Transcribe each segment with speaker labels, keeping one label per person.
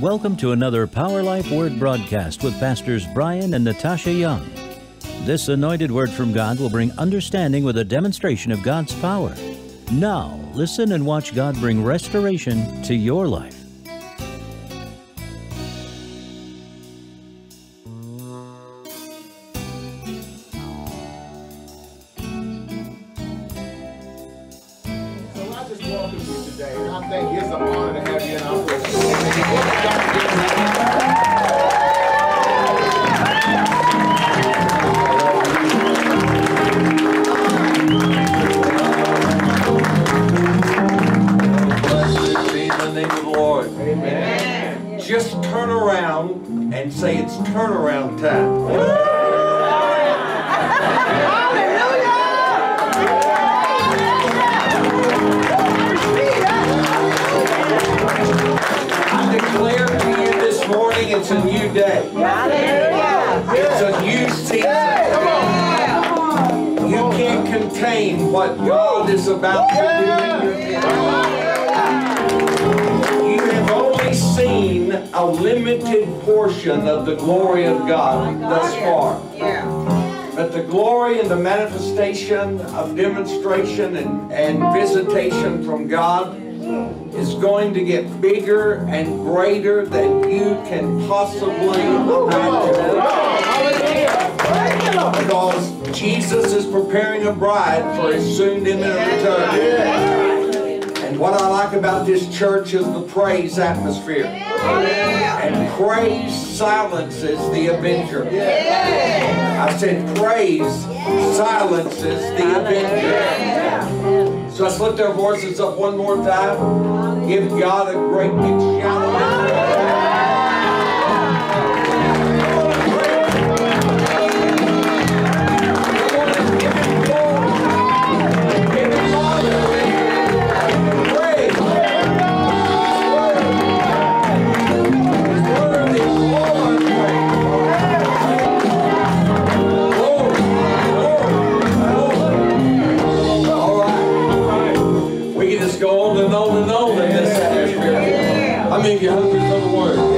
Speaker 1: Welcome to another Power Life Word broadcast with Pastors Brian and Natasha Young. This anointed word from God will bring understanding with a demonstration of God's power. Now, listen and watch God bring restoration to your life.
Speaker 2: So I just welcome you today, and I think it's an honor to have you in our midst.
Speaker 3: Amen. Just turn around and say it's turnaround time. I declare to you this morning it's a new day. It's a new season. You can't contain what God is about to do in your life. Seen a limited portion of the glory of God thus far. But the glory and the manifestation of demonstration and visitation from God is going to get bigger and greater than you can possibly imagine. Because Jesus is preparing a bride for His soon imminent return. And what I like about this church is the praise atmosphere. And praise silences the avenger. I said praise silences the avenger. So let's lift our voices up one more time. Give God a great big shout. How many of you hungry for the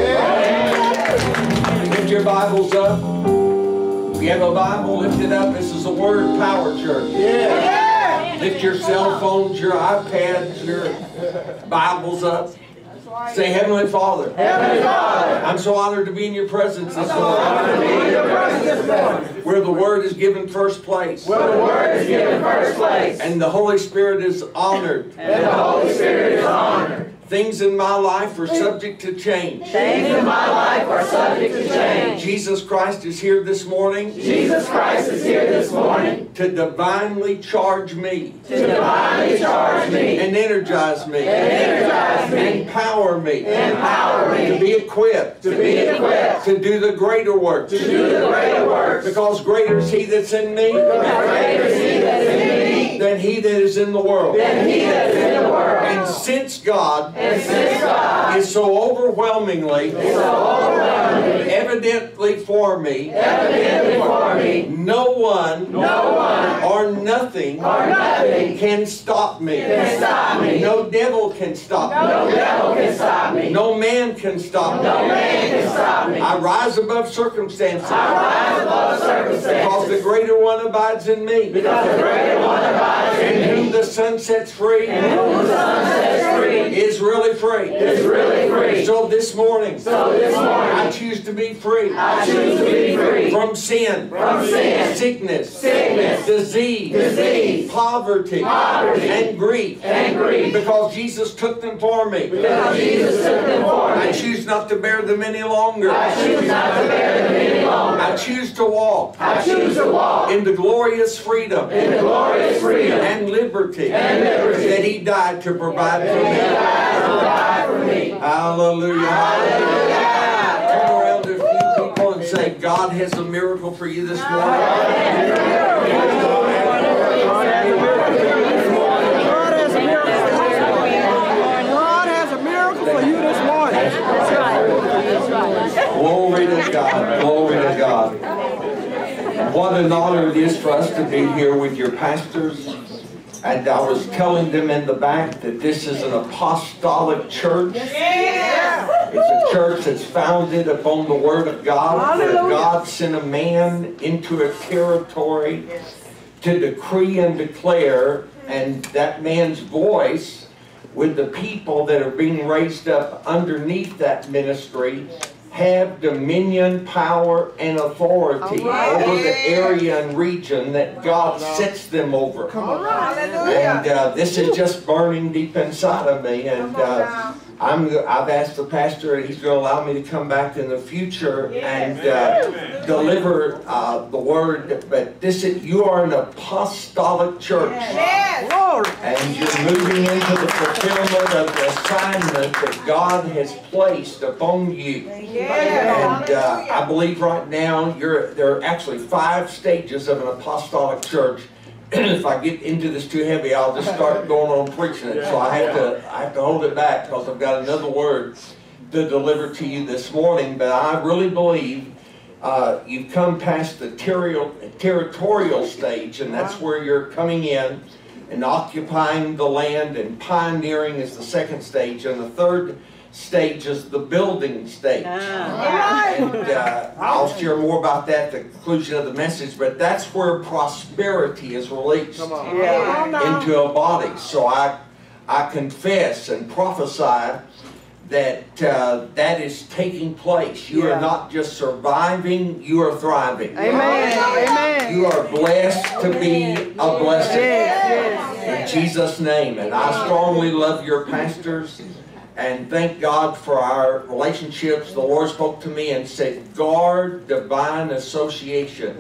Speaker 3: Word? Lift your Bibles up. If you have a Bible, lift it up. This is a Word Power Church. Lift your cell phones, your iPads, your Bibles up. Say, Heavenly Father. Heavenly Father. I'm so honored to be in your presence this morning. Where the Word is given first place.
Speaker 4: Where the Word is given first place.
Speaker 3: And the Holy Spirit is honored.
Speaker 4: And the Holy Spirit is honored.
Speaker 3: Things in my life are subject to change.
Speaker 4: Things in my life are subject to change.
Speaker 3: Jesus Christ is here this morning.
Speaker 4: Jesus Christ is here this morning.
Speaker 3: To divinely charge me.
Speaker 4: To divinely charge me.
Speaker 3: And energize me.
Speaker 4: And energize me.
Speaker 3: Empower me.
Speaker 4: Empower me.
Speaker 3: To be equipped.
Speaker 4: To be equipped.
Speaker 3: To do the greater works.
Speaker 4: To do the greater works.
Speaker 3: Because greater is He that's in me.
Speaker 4: Because greater is He that's in me.
Speaker 3: Than he that is in the world.
Speaker 4: Than he that is in the world.
Speaker 3: And since God
Speaker 4: is
Speaker 3: so overwhelmingly, evidently for me, no one or nothing can stop me. No devil can stop me. No man can stop me. I rise above circumstances. Because the greater one abides in me. And whom the sun sets free is really free. So this morning, I choose to be free. From sin, sickness, disease, poverty, and grief. Because Jesus took them for me. I choose not to bear them any longer. I choose to walk in the glorious freedom and liberty that He died to provide for me. Hallelujah. Turn around to a few people and say, God has a miracle for you this morning.
Speaker 5: God has a miracle for you this morning.
Speaker 3: Glory to God. Glory to God. What an honor it is for us to be here with your pastors. And I was telling them in the back that this is an apostolic church. It's a church that's founded upon the Word of God, where God sent a man into a territory to decree and declare, and that man's voice with the people that are being raised up underneath that ministry have dominion, power, and authority over the area and region that God sets them over. And this is just burning deep inside of me. And I've asked the pastor, and he's going to allow me to come back in the future and deliver the word. But you are an apostolic church. And you're moving into the fulfillment of the assignment that God has placed upon you. And I believe right now there are actually 5 stages of an apostolic church. If I get into this too heavy, I'll just start going on preaching it. So I have to hold it back because I've got another word to deliver to you this morning. But I really believe you've come past the territorial stage, and that's where you're coming in and occupying the land, and pioneering is the 2nd stage, and the 3rd stage is the building stage. And I'll share more about that at the conclusion of the message, but that's where prosperity is released into a body. So I confess and prophesy that that is taking place. You are not just surviving, you are thriving.
Speaker 5: Amen.
Speaker 3: You are blessed to be a blessing. In Jesus' name. And I strongly love your pastors and thank God for our relationships. The Lord spoke to me and said, guard divine association.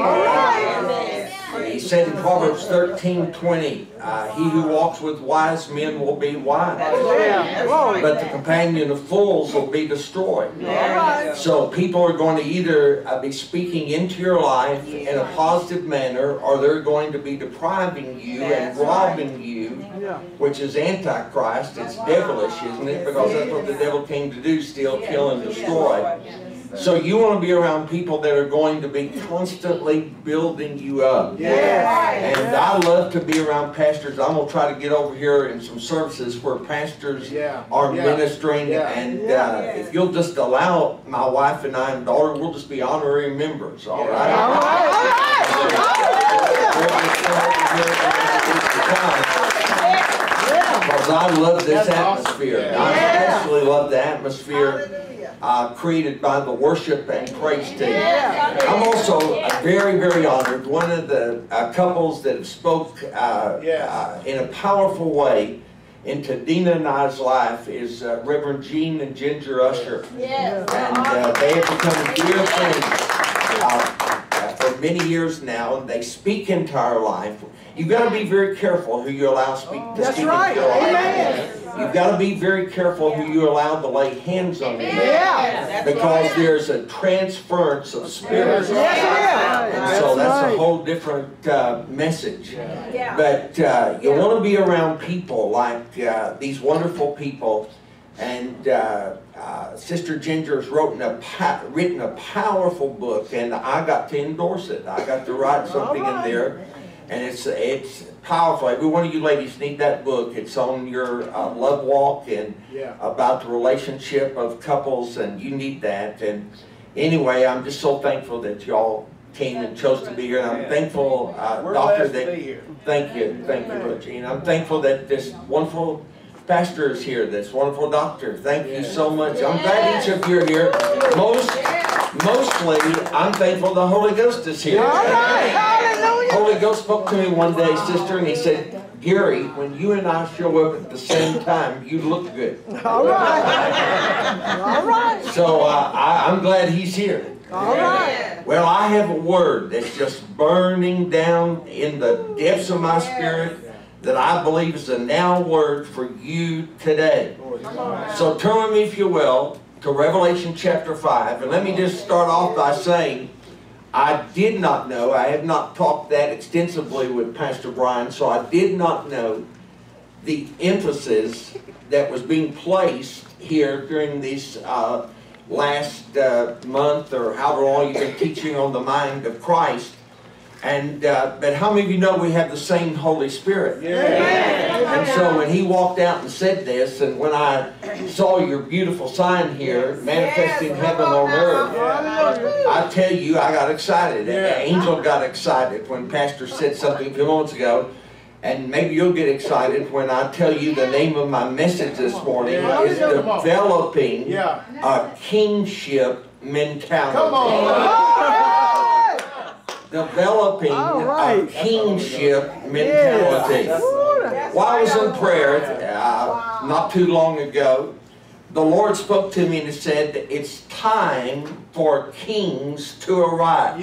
Speaker 3: He said in Proverbs 13:20, he who walks with wise men will be wise, but the companion of fools will be destroyed. So people are going to either be speaking into your life in a positive manner, or they're going to be depriving you and robbing you, which is Antichrist. It's devilish, isn't it? Because that's what the devil came to do, steal, kill, and destroy. So you want to be around people that are going to be constantly building you up. And I love to be around pastors. I'm going to try to get over here in some services where pastors are ministering. And if you'll just allow my wife and I and daughter, we'll just be honorary members, all right? Because I love this atmosphere. I especially love the atmosphere created by the worship and praise team. I'm also very, very honored. One of the couples that spoke in a powerful way into Dina and I's life is Reverend Gene and Ginger Usher. And they have become dear friends for many years now, and they speak into our life. You've got to be very careful who you allow to speak into your life. You've got to be very careful who you allow to lay hands on you. Because there's a transference of spirits. And so that's a whole different message. But you want to be around people like these wonderful people. And Sister Ginger has written a powerful book, and I got to endorse it. I got to write something in there. And it's powerful. Every one of you ladies need that book. It's on your love walk and about the relationship of couples, and you need that. And anyway, I'm just so thankful that y'all came and chose to be here. And I'm thankful, Doctor, that thank you, Brother Gene. I'm thankful that this wonderful pastor is here. This wonderful doctor. Thank you so much. I'm glad each of you are here. Mostly, I'm thankful the Holy Ghost is here. Holy Ghost spoke to me one day, sister, and he said, Gary, when you and I show up at the same time, you look good.
Speaker 5: All right.
Speaker 3: So I'm glad he's here.
Speaker 5: All right.
Speaker 3: Well, I have a word that's just burning down in the depths of my spirit that I believe is a now word for you today. So turn with me, if you will, to Revelation chapter 5. And let me just start off by saying, I did not know, I have not talked that extensively with Pastor Brian, so I did not know the emphasis that was being placed here during these last month or however long you've been teaching on the mind of Christ. And but how many of you know we have the same Holy Spirit? And so when he walked out and said this, and when I saw your beautiful sign here, manifesting heaven on earth, I tell you, I got excited. Angel got excited when Pastor said something a few moments ago. And maybe you'll get excited when I tell you the name of my message this morning is developing a kingship mentality.
Speaker 2: Come on.
Speaker 3: Developing a kingship mentality. While I was in prayer not too long ago, the Lord spoke to me and said, it's time for kings to arise.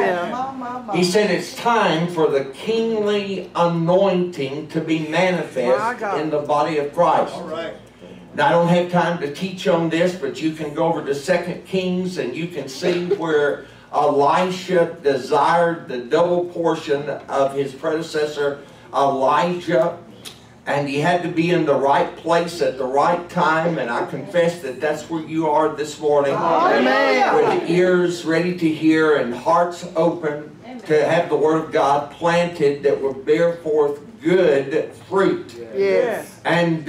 Speaker 3: He said it's time for the kingly anointing to be manifest in the body of Christ. Now, I don't have time to teach on this, but you can go over to 2 Kings and you can see where Elisha desired the double portion of his predecessor Elijah. And he had to be in the right place at the right time. And I confess that that's where you are this morning. With ears ready to hear and hearts open to have the Word of God planted that will bear forth good fruit. And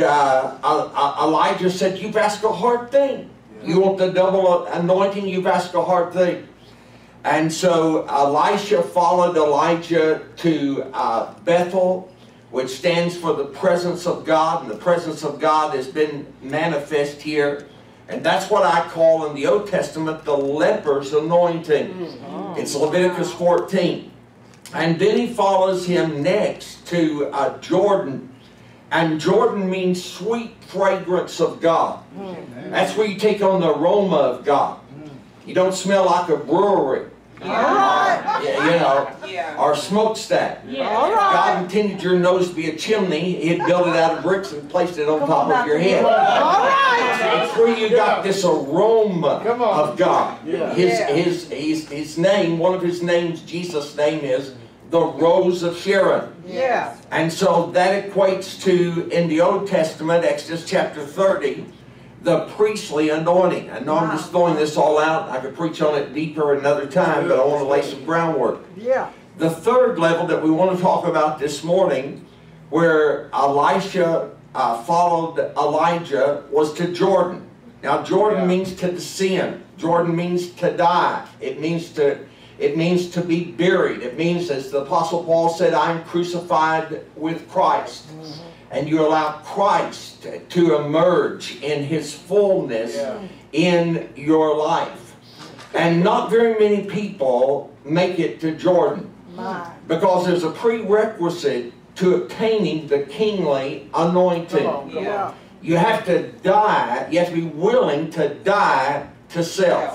Speaker 3: Elijah said, you've asked a hard thing. You want the double anointing? You've asked a hard thing. And so Elisha followed Elijah to Bethel, which stands for the presence of God, and the presence of God has been manifest here. And that's what I call in the Old Testament the leper's anointing. It's Leviticus 14. And then he follows him next to Jordan. And Jordan means sweet fragrance of God. That's where you take on the aroma of God. You don't smell like a brewery. You know, or smokestack. God intended your nose to be a chimney. He'd built it out of bricks and placed it on top of your head. It's where you got this aroma of God. His name, one of his names, Jesus' name is the Rose of Sharon. And so that equates to, in the Old Testament, Exodus chapter 30, the priestly anointing. I know I'm just throwing this all out. I could preach on it deeper another time, but I want to lay some groundwork. The third level that we want to talk about this morning, where Elisha followed Elijah, was to Jordan. Now Jordan means to descend. Jordan means to die. It means to be buried. It means, as the Apostle Paul said, I am crucified with Christ. And you allow Christ to emerge in His fullness in your life. And not very many people make it to Jordan. Because there's a prerequisite to obtaining the kingly anointing. You have to die. You have to be willing to die to self.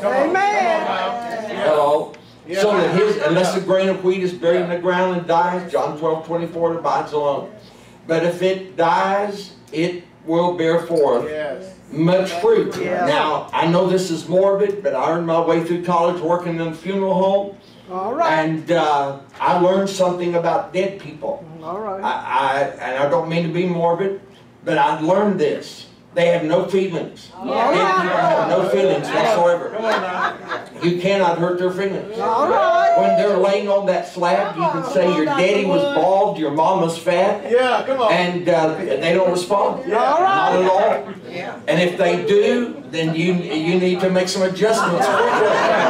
Speaker 3: Hello? So that unless a grain of wheat is buried in the ground and dies, John 12:24, it abides alone. But if it dies, it will bear forth much fruit. Now, I know this is morbid, but I earned my way through college working in a funeral home. And I learned something about dead people. And I don't mean to be morbid, but I learned this. They have no feelings. Dead people have no feelings whatsoever. You cannot hurt their feelings. When they're laying on that slab, you can say your daddy was bald, your mom was fat, and they don't respond. Not at all. And if they do, then you need to make some adjustments quickly.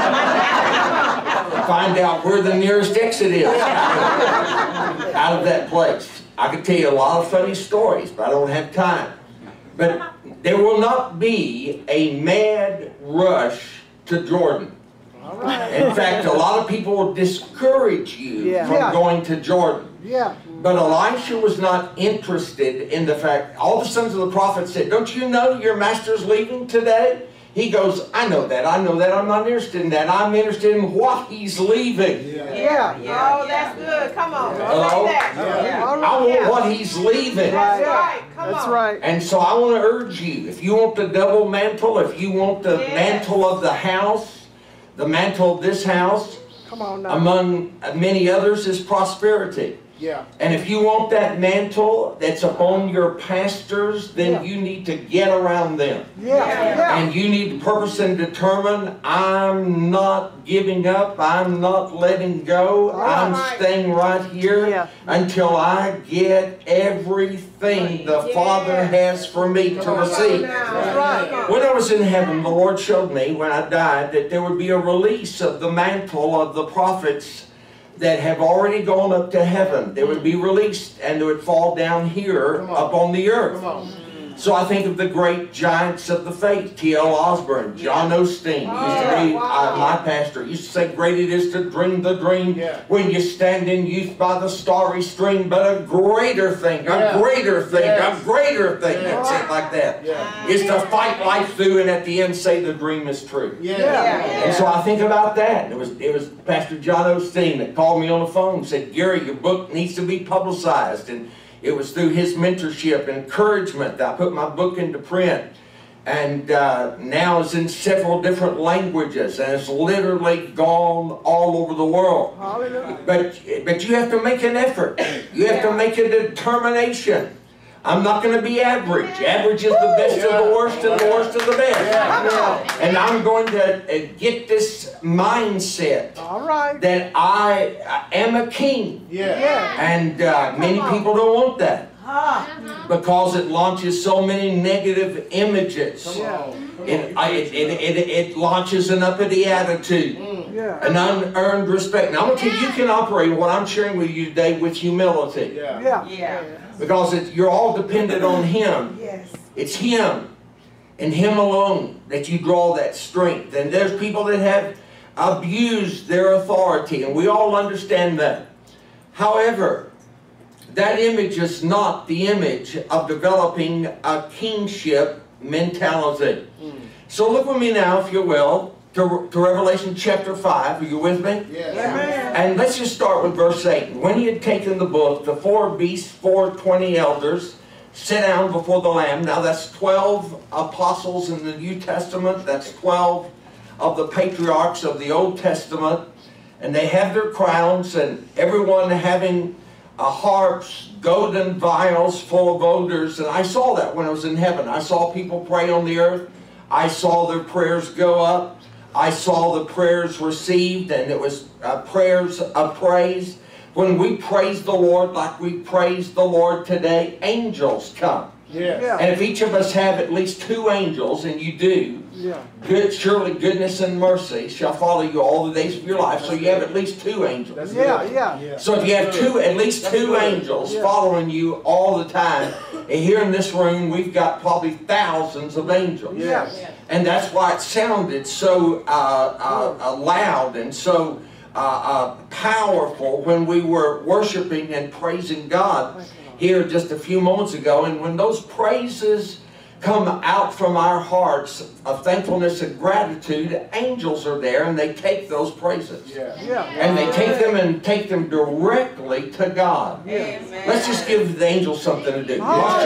Speaker 3: Find out where the nearest exit is out of that place. I could tell you a lot of funny stories, but I don't have time. But there will not be a mad rush to Jordan. In fact, a lot of people will discourage you from going to Jordan. But Elisha was not interested in the fact, all the sons of the prophet said, don't you know your master's leaving today? He goes, I know that, I'm not interested in that. I'm interested in what he's leaving.
Speaker 4: Oh, that's good. Come on.
Speaker 3: Hello? I want what he's leaving.
Speaker 4: That's right. Come on.
Speaker 5: That's right.
Speaker 3: And so I want to urge you, if you want the double mantle, if you want the mantle of the house, the mantle of this house,
Speaker 5: Come on now.
Speaker 3: among many others, is prosperity.
Speaker 2: Yeah.
Speaker 3: And if you want that mantle that's upon your pastors, then you need to get around them. And you need to purpose and determine, I'm not giving up, I'm not letting go, I'm staying right here until I get everything the Father has for me to receive. When I was in heaven, the Lord showed me when I died that there would be a release of the mantle of the prophets that have already gone up to heaven. They would be released and they would fall down here upon the earth. So I think of the great giants of the faith, T.L. Osborne, John Osteen, used to be my pastor, used to say, great it is to dream the dream when you stand in youth by the starry stream, but a greater thing, a greater thing, a greater thing, that's it like that, is to fight life through and at the end say the dream is true. And so I think about that. It was Pastor John Osteen that called me on the phone and said, Gary, your book needs to be publicized. And it was through his mentorship, encouragement, that I put my book into print. And now it's in several different languages. And it's literally gone all over the world. But you have to make an effort. You have to make a determination. I'm not going to be average. Average is the best of the worst and the worst of the best. And I'm going to get this mindset that I am a king. And many people don't want that because it launches so many negative images. It launches an uppity attitude, an unearned respect. Now I'm going to tell you, you can operate what I'm sharing with you today with humility. Because you're all dependent on Him. It's Him and Him alone that you draw that strength. And there's people that have abused their authority, and we all understand that. However, that image is not the image of developing a kingship mentality. So look with me now, if you will, to Revelation chapter 5. Are you with me? And let's just start with verse 8. When he had taken the book, the 4 beasts, 24 elders, sit down before the Lamb. Now that's 12 apostles in the New Testament. That's 12 of the patriarchs of the Old Testament. And they have their crowns, and everyone having harps, golden vials full of odors. And I saw that when I was in heaven. I saw people pray on the earth. I saw their prayers go up. I saw the prayers received, and it was prayers of praise. When we praise the Lord like we praise the Lord today, angels come. And if each of us have at least 2 angels, and you do, surely goodness and mercy shall follow you all the days of your life. So you have at least 2 angels. So if you have at least 2 angels following you all the time, and here in this room we've got probably thousands of angels. And that's why it sounded so loud and so powerful when we were worshiping and praising God here just a few moments ago. And when those praises come out from our hearts of thankfulness and gratitude, angels are there and they take those praises. And they take them directly to God. Let's just give the angels something to do. Praise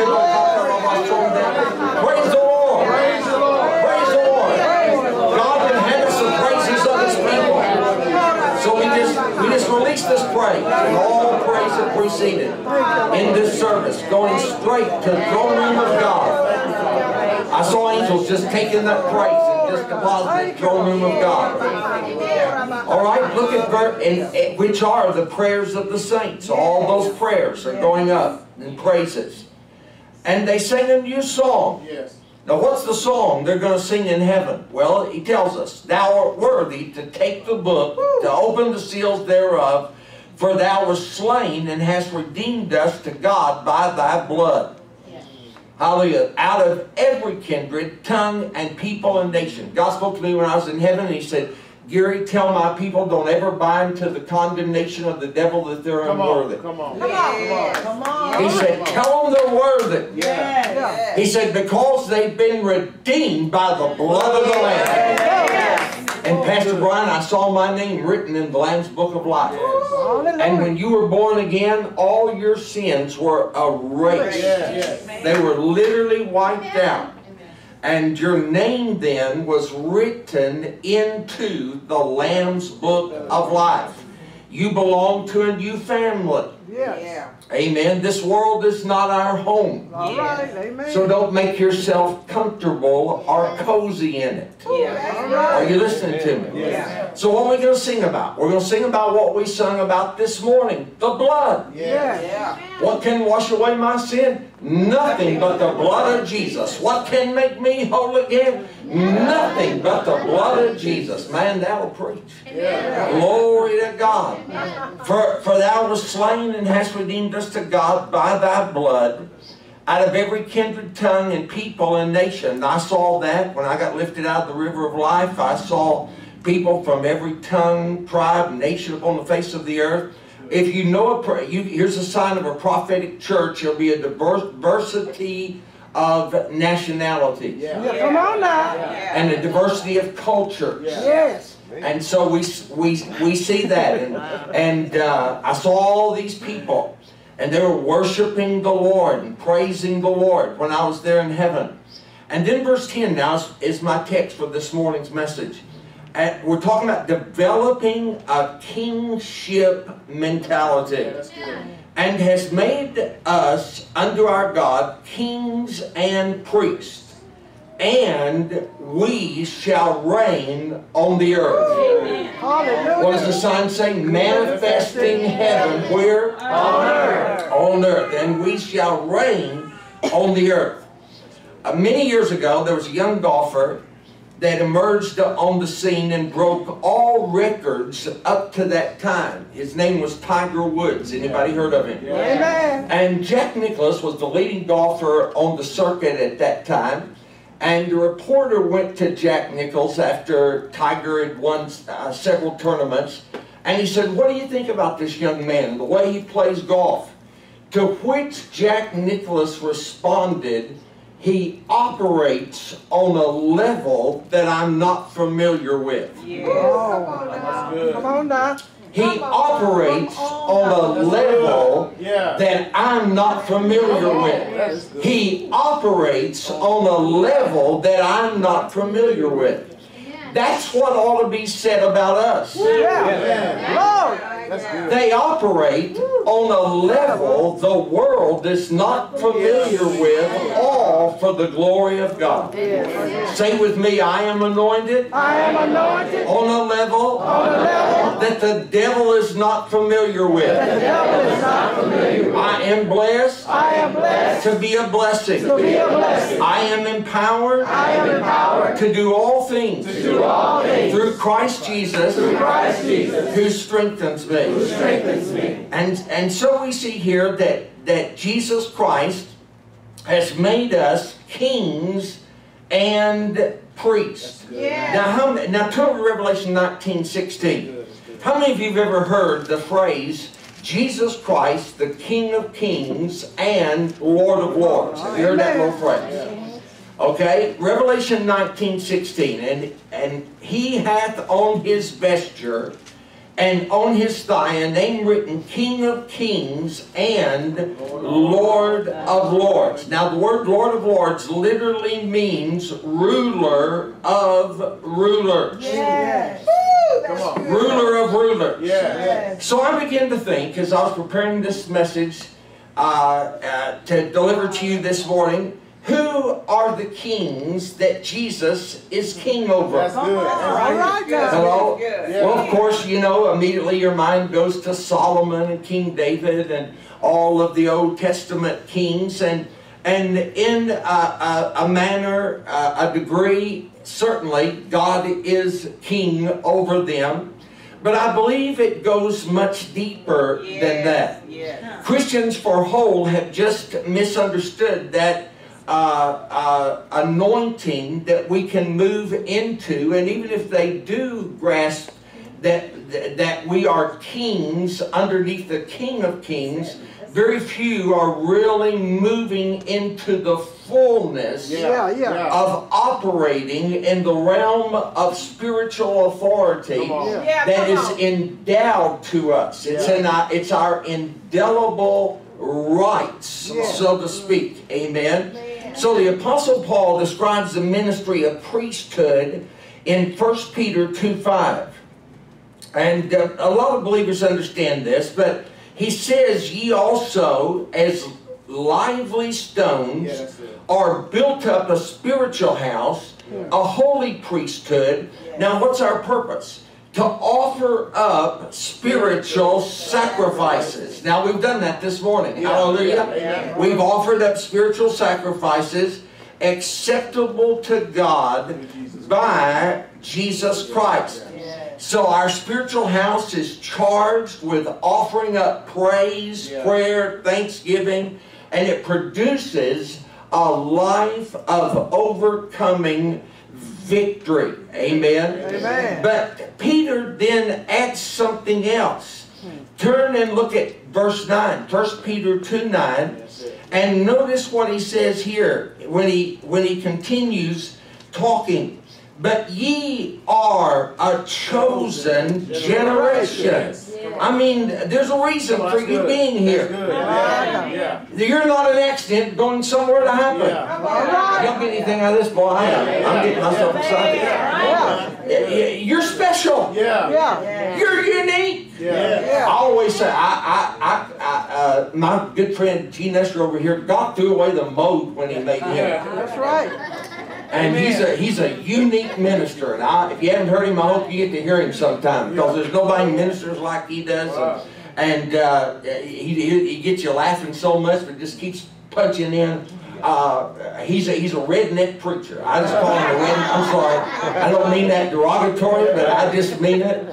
Speaker 3: the Lord. Praise the Lord. Praise the Lord. God inhabits the praises of His people. So we just release this praise, and all praise that preceded in this service, going straight to the throne room of God. I saw angels just taking that praise and just depositing the throne room of God. All right, look at which are the prayers of the saints. All those prayers are going up in praises. And they sing a new song. Now what's the song they're going to sing in heaven? Well, he tells us, Thou art worthy to take the book, to open the seals thereof, for Thou wast slain and hast redeemed us to God by Thy blood. Hallelujah. Out of every kindred, tongue, and people and nation. God spoke to me when I was in heaven, and He said, Gary, tell my people, don't ever buy into the condemnation of the devil that they're unworthy.
Speaker 2: Come on.
Speaker 3: He said, tell them they're worthy. He said, because they've been redeemed by the blood of the Lamb. And Pastor Brian, I saw my name written in the Lamb's Book of Life. And when you were born again, all your sins were erased. They were literally wiped out. And your name then was written into the Lamb's Book of Life. You belong to a new family.
Speaker 5: Yes.
Speaker 3: Amen. This world is not our home.
Speaker 5: All right. Amen.
Speaker 3: So don't make yourself comfortable or cozy in it. Are you listening to me?
Speaker 2: Yes.
Speaker 3: So what are we going to sing about? We're going to sing about what we sung about this morning. The blood.
Speaker 5: Yes.
Speaker 3: What can wash away my sin? Nothing but the blood of Jesus. What can make me whole again? Nothing but the blood of Jesus. Man, that'll preach. Glory to God. For thou wast slain and hast redeemed us to God by thy blood out of every kindred tongue and people and nation. I saw that when I got lifted out of the river of life. I saw people from every tongue, tribe, nation upon the face of the earth. If you know here's a sign of a prophetic church. There'll be a diversity of nationality.
Speaker 5: Yeah, come on now.
Speaker 3: And a diversity of cultures.
Speaker 5: Yes.
Speaker 3: And so we see that. And I saw all these people. And they were worshiping the Lord and praising the Lord when I was there in heaven. And then verse 10 now is my text for this morning's message. We're talking about developing a kingship mentality. And has made us unto our God kings and priests. And we shall reign on the earth.
Speaker 5: Hallelujah.
Speaker 3: What does the sign say? Manifesting heaven where? On earth. On earth. And we shall reign on the earth. Many years ago, there was a young golfer that emerged on the scene and broke all records up to that time. His name was Tiger Woods. Anybody heard of him?
Speaker 5: Amen.
Speaker 3: And Jack Nicklaus was the leading golfer on the circuit at that time. And the reporter went to Jack Nicklaus after Tiger had won several tournaments. And he said, what do you think about this young man, the way he plays golf? To which Jack Nicklaus responded, he operates on a level that I'm not familiar with.
Speaker 5: Come on now.
Speaker 3: He operates on a level that I'm not familiar with. He operates on a level that I'm not familiar with. That's what ought to be said about us. They operate on a level the world is not familiar with, all for the glory of God. Say with me, I am anointed.
Speaker 5: I am anointed
Speaker 3: On a level that the devil is not familiar with. I am blessed to be a blessing. I am empowered to do all things through Christ Jesus who strengthens me. And so we see here that Jesus Christ has made us kings and priests. Now turn to Revelation 19:16. How many of you have ever heard the phrase, Jesus Christ, the King of Kings and Lord of Lords? Have you heard that little phrase? Okay, Revelation 19:16. And he hath on his vesture and on his thigh a name written, King of Kings and Lord of Lords. Now the word Lord of Lords literally means ruler of rulers.
Speaker 5: Yes.
Speaker 3: Ruler of rulers.
Speaker 2: Yes.
Speaker 3: So I began to think, as I was preparing this message to deliver to you this morning, who are the kings that Jesus is king over?
Speaker 2: That's good.
Speaker 5: All right, guys.
Speaker 3: Hello?
Speaker 2: Yeah.
Speaker 3: Well, of course, you know, immediately your mind goes to Solomon and King David and all of the Old Testament kings. And in a manner, a degree, certainly, God is king over them. But I believe it goes much deeper than that. Christians for whole have just misunderstood that anointing that we can move into, and even if they do grasp that we are kings underneath the King of Kings, very few are really moving into the fullness of operating in the realm of spiritual authority that is endowed to us. It's our indelible rights, so to speak. Amen. So the Apostle Paul describes the ministry of priesthood in 1 Peter 2:5. And a lot of believers understand this, but He says, ye also, as lively stones, are built up a spiritual house, a holy priesthood. Now, what's our purpose? To offer up spiritual sacrifices. Now, we've done that this morning. Hallelujah. We've offered up spiritual sacrifices acceptable to God by Jesus Christ. So our spiritual house is charged with offering up praise, prayer, thanksgiving, and it produces a life of overcoming victory. Amen?
Speaker 5: Amen.
Speaker 3: But Peter then adds something else. Turn and look at verse 9. 1 Peter 2:9. And notice what he says here when he continues talking. But ye are a chosen generation. I mean, there's a reason for you being here. You're not an accident going somewhere to happen. You don't get anything out of this, boy. I am. I'm getting myself excited. You're special. You're unique. I always say, my good friend G. Nestor over here, God threw away the mold when he made him.
Speaker 5: That's right.
Speaker 3: And he's a unique minister. And if you haven't heard him, I hope you get to hear him sometime. Because there's nobody ministers like he does. And he gets you laughing so much, but just keeps punching in. He's a redneck preacher. I just call him a redneck. I'm sorry. I don't mean that derogatory, but I just mean it.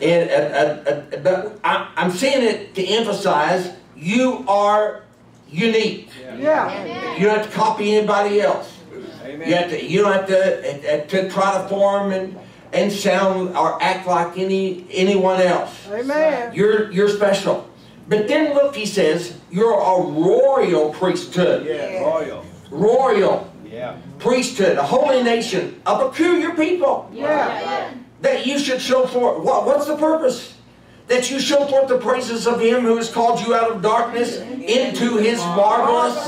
Speaker 3: But I'm saying it to emphasize you are unique. You don't have to copy anybody else. You don't have to try to form and sound or act like anyone else.
Speaker 5: Amen.
Speaker 3: You're special. But then look, he says, you're a royal priesthood. Royal priesthood, a holy nation, a peculiar people. That you should show forth. What's the purpose? That you show forth the praises of Him who has called you out of darkness into His marvelous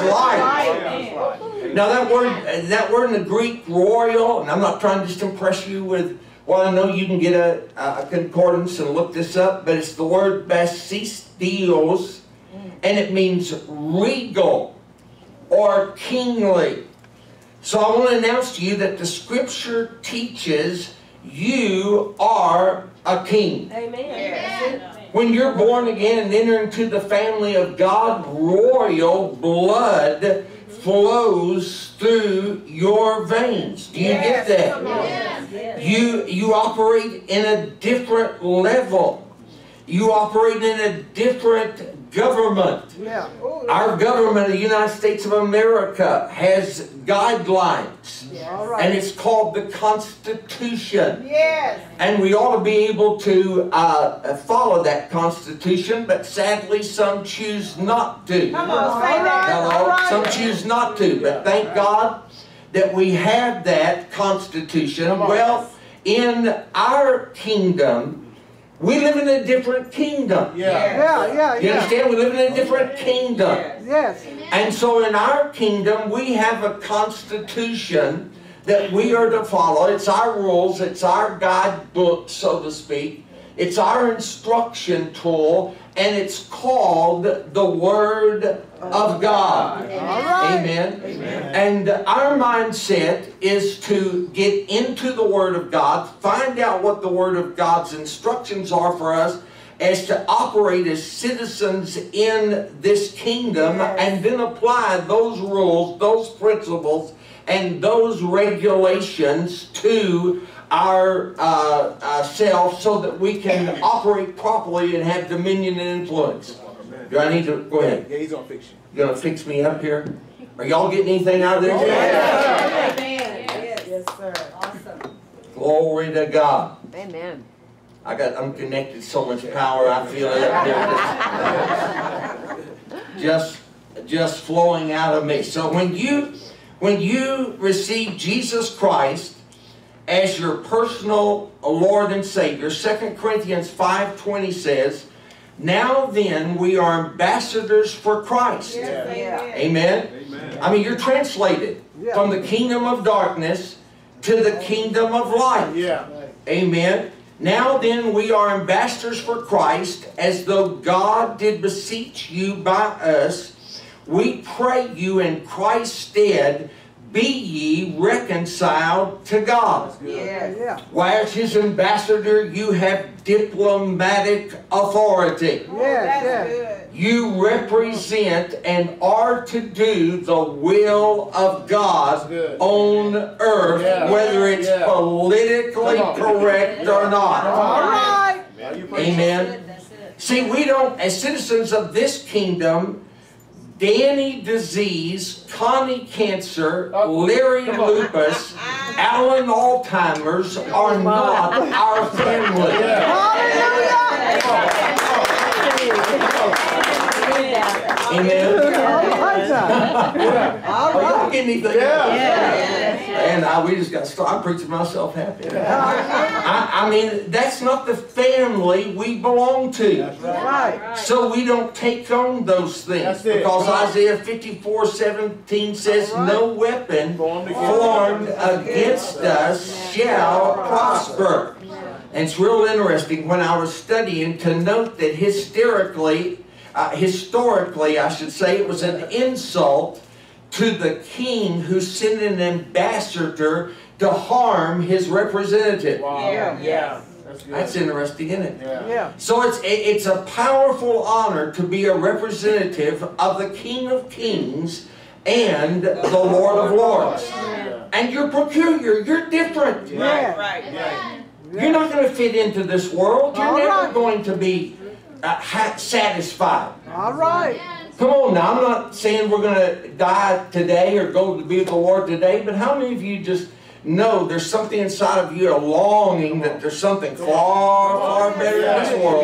Speaker 3: light. Now that word in the Greek, royal, and I'm not trying to just impress you with, well, I know you can get a concordance and look this up, but it's the word basistios, and it means regal or kingly. So I want to announce to you that the Scripture teaches you are a king.
Speaker 4: Amen.
Speaker 3: When you're born again and enter into the family of God, royal blood flows through your veins. Do you get that? You operate in a different level. You operate in a different government. Our government, the United States of America, has guidelines. And it's called the Constitution. And we ought to be able to follow that Constitution, but sadly some choose not to.
Speaker 4: Come on, say that.
Speaker 3: Some choose not to, but thank God that we have that Constitution. Well, in our kingdom, we live in a different kingdom. You understand? We live in a different kingdom. And so in our kingdom, we have a constitution that we are to follow. It's our rules. It's our guidebook, so to speak. It's our instruction tool. And it's called the Word of God. Amen. And our mindset is to get into the Word of God, find out what the Word of God's instructions are for us as to operate as citizens in this kingdom, and then apply those rules, those principles, and those regulations to our self, so that we can operate properly and have dominion and influence. Do I need to go ahead?
Speaker 2: Yeah, he's gonna fix you.
Speaker 3: You gonna fix me up here? Are y'all getting anything out of this?
Speaker 4: Yes, sir. Awesome.
Speaker 3: Glory to God.
Speaker 6: Amen.
Speaker 3: I'm connected so much power. I feel it just flowing out of me. So when you receive Jesus Christ as your personal Lord and Savior, 2 Corinthians 5:20 says, now then we are ambassadors for Christ. Amen. I mean, you're translated from the kingdom of darkness to the kingdom of light. Amen. Now then, we are ambassadors for Christ, as though God did beseech you by us. We pray you in Christ's stead, be ye reconciled to God.
Speaker 5: Yeah.
Speaker 3: Why, as His ambassador, you have diplomatic authority.
Speaker 5: Yes.
Speaker 3: You represent and are to do the will of God on earth,
Speaker 2: Yeah.
Speaker 3: whether it's
Speaker 2: Yeah.
Speaker 3: politically correct or not.
Speaker 5: All right.
Speaker 3: Amen. See, we don't, as citizens of this kingdom, Danny disease, Connie cancer, Larry lupus, Alan Alzheimer's are not our family. Amen.
Speaker 5: All right.
Speaker 3: Don't get anything. And we just got started. I'm preaching myself happy. I mean, that's not the family we belong to.
Speaker 5: Right.
Speaker 3: So we don't take on those things.
Speaker 2: That's it.
Speaker 3: Because Isaiah 54:17 says, no weapon formed against us shall prosper. And it's real interesting when I was studying to note that historically, I should say, it was an insult to the king who sent an ambassador to harm his representative.
Speaker 2: Wow.
Speaker 5: Yeah.
Speaker 2: That's good.
Speaker 3: That's interesting, isn't it?
Speaker 5: Yeah.
Speaker 3: So it's a powerful honor to be a representative of the King of Kings and the Lord of Lords. And you're peculiar. You're different.
Speaker 5: Yeah.
Speaker 3: You're not going to fit into this world. You're
Speaker 5: All
Speaker 3: never
Speaker 5: right.
Speaker 3: going to be satisfied.
Speaker 5: All right.
Speaker 3: Come on now, I'm not saying we're going to die today or go to be with the Lord today, but how many of you just know there's something inside of you, a longing that there's something far, far better in this world?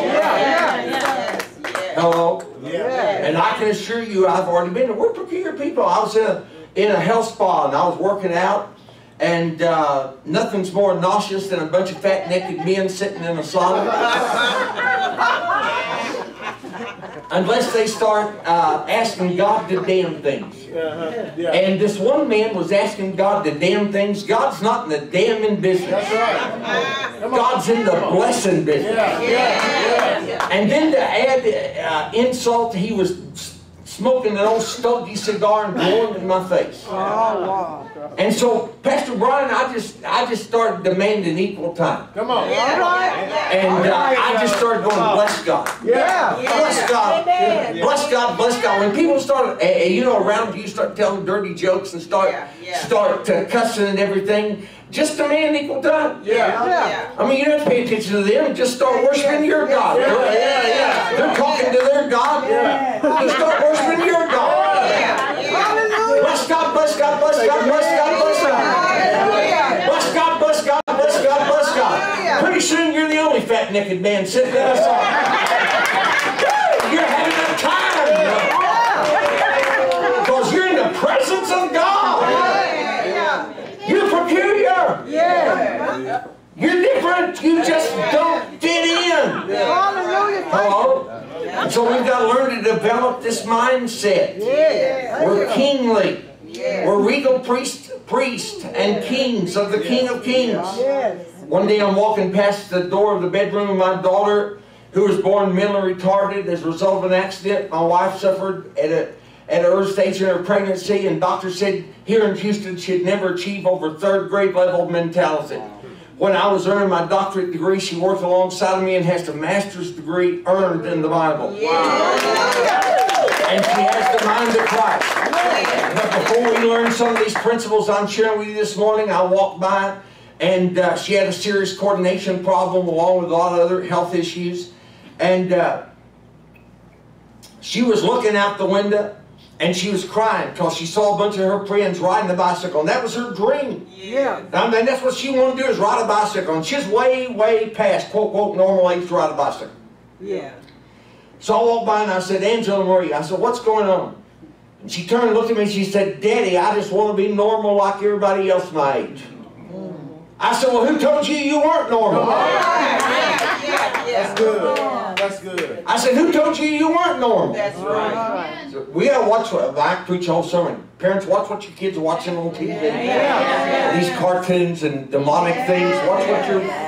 Speaker 3: Hello?
Speaker 5: Yeah.
Speaker 3: And I can assure you, I've already been there. We're peculiar people. I was in a health spa and I was working out, and nothing's more nauseous than a bunch of fat naked men sitting in a sauna. Unless they start asking God to damn things. And this one man was asking God to damn things. God's not in the damning business.
Speaker 2: That's right.
Speaker 3: God's in the blessing business. And then to add insult, he was smoking an old stogie cigar and blowing in my face.
Speaker 5: Oh, wow.
Speaker 3: And so, Pastor Brian, I just started demanding equal time.
Speaker 2: Come on.
Speaker 5: All right.
Speaker 3: And I just started going, bless God.
Speaker 5: Yeah.
Speaker 3: Bless God. Bless God, bless God. When people start, around you start telling dirty jokes and start cussing and everything, just demand equal time.
Speaker 5: Yeah.
Speaker 3: I mean, you don't have to pay attention to them. Just start worshiping your God. They're talking to their God. You start worshiping your God. Bless God, bless God, bless God, bless God, bless God. Bless God, bless God, bless God, bless God. Pretty soon you're the only fat naked man sitting there. You're having a time. Because you're in the presence of God. You're peculiar.
Speaker 5: Yeah.
Speaker 3: You're different. You just don't fit in.
Speaker 5: Hallelujah.
Speaker 3: Hello? And so we've got to learn to develop this mindset.
Speaker 5: Yeah.
Speaker 3: We're kingly. We're regal priests and kings of the King of Kings.
Speaker 5: Yes.
Speaker 3: One day I'm walking past the door of the bedroom of my daughter, who was born mentally retarded as a result of an accident. My wife suffered at an early stage in her pregnancy, and doctors said here in Houston she'd never achieve over 3rd grade level mentality. When I was earning my doctorate degree, she worked alongside of me and has a master's degree earned in the Bible. And she has the mind of Christ. But before we learn some of these principles I'm sharing with you this morning, I walked by and she had a serious coordination problem along with a lot of other health issues. And she was looking out the window and she was crying because she saw a bunch of her friends riding the bicycle. And that was her dream.
Speaker 5: Yeah.
Speaker 3: I mean, that's what she wanted to do, is ride a bicycle. And she's way, way past, quote, quote, normal age to ride a bicycle.
Speaker 5: Yeah.
Speaker 3: So I walked by and I said, Angela Marie, I said, what's going on? And she turned and looked at me and she said, Daddy, I just want to be normal like everybody else my age. I said, well, who told you you weren't normal?
Speaker 2: That's good. That's good.
Speaker 3: I said, who told you you weren't normal?
Speaker 4: That's right.
Speaker 3: So we got to watch what I preach all summer. Parents, watch what your kids are watching on TV. These cartoons and demonic things. Watch what you're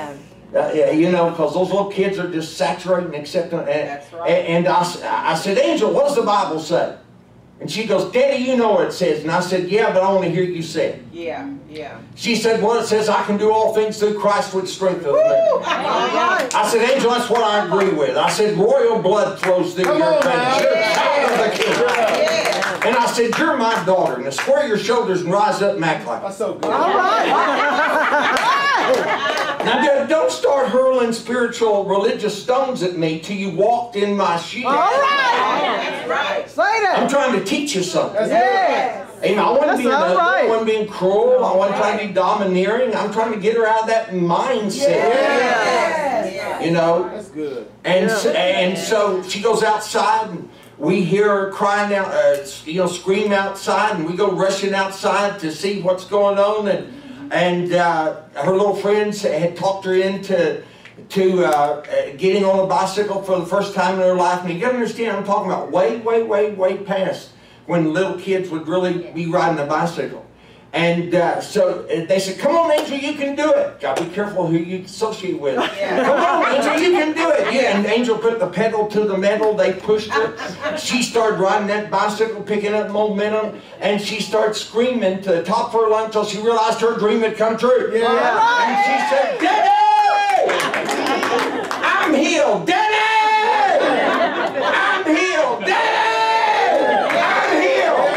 Speaker 3: You know, because those little kids are just saturating, accepting.
Speaker 4: That's right.
Speaker 3: And I said, Angel, what does the Bible say? And she goes, Daddy, you know what it says. And I said, yeah, but I want to hear you say it.
Speaker 4: Yeah, yeah.
Speaker 3: She said, well, it says, I can do all things through Christ which strengthens me. I said, Angel, that's what I agree with. I said, royal blood flows through your veins. You're a child of the King.
Speaker 4: Yeah.
Speaker 3: And I said, you're my daughter. Now square your shoulders and rise up and act like it.
Speaker 2: That's so good.
Speaker 5: All right.
Speaker 3: Now don't start hurling spiritual religious stones at me till you walked in my shoes.
Speaker 5: All right.
Speaker 4: That's right.
Speaker 5: Say
Speaker 3: I'm
Speaker 5: that.
Speaker 3: trying to teach you something.
Speaker 2: That's
Speaker 5: Yes.
Speaker 3: Amen. I wasn't being
Speaker 5: all
Speaker 3: ugly.
Speaker 5: right.
Speaker 3: I wasn't being cruel. I wasn't trying to be domineering. I'm trying to get her out of that mindset.
Speaker 4: Yes.
Speaker 3: You know?
Speaker 2: That's good.
Speaker 3: And so she goes outside and we hear her crying out, scream outside, and we go rushing outside to see what's going on. And her little friends had talked her into getting on a bicycle for the first time in her life. And you got to understand, I'm talking about way past when little kids would really be riding a bicycle. And so they said, come on, Angel, you can do it. Got to be careful who you associate with.
Speaker 4: Yeah.
Speaker 3: Come on, Angel, you can do it. Yeah, and Angel put the pedal to the metal. They pushed her. She started riding that bicycle, picking up momentum, and she started screaming to the top of her lungs until she realized her dream had come true.
Speaker 2: Yeah.
Speaker 3: And she said, Daddy! I'm healed. Daddy! I'm healed. Daddy! I'm healed.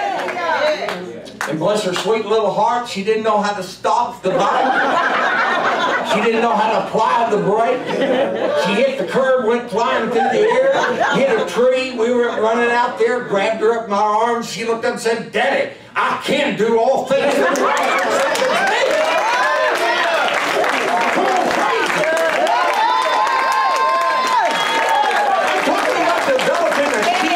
Speaker 3: And bless her sweet little heart, she didn't know how to stop the bike. She didn't know how to apply the brake. She hit the curb, went flying through the air, hit a tree. We were running out there, grabbed her up in my arms. She looked up and said, Daddy, I can do all things. Come on, praise it. I'm talking about developing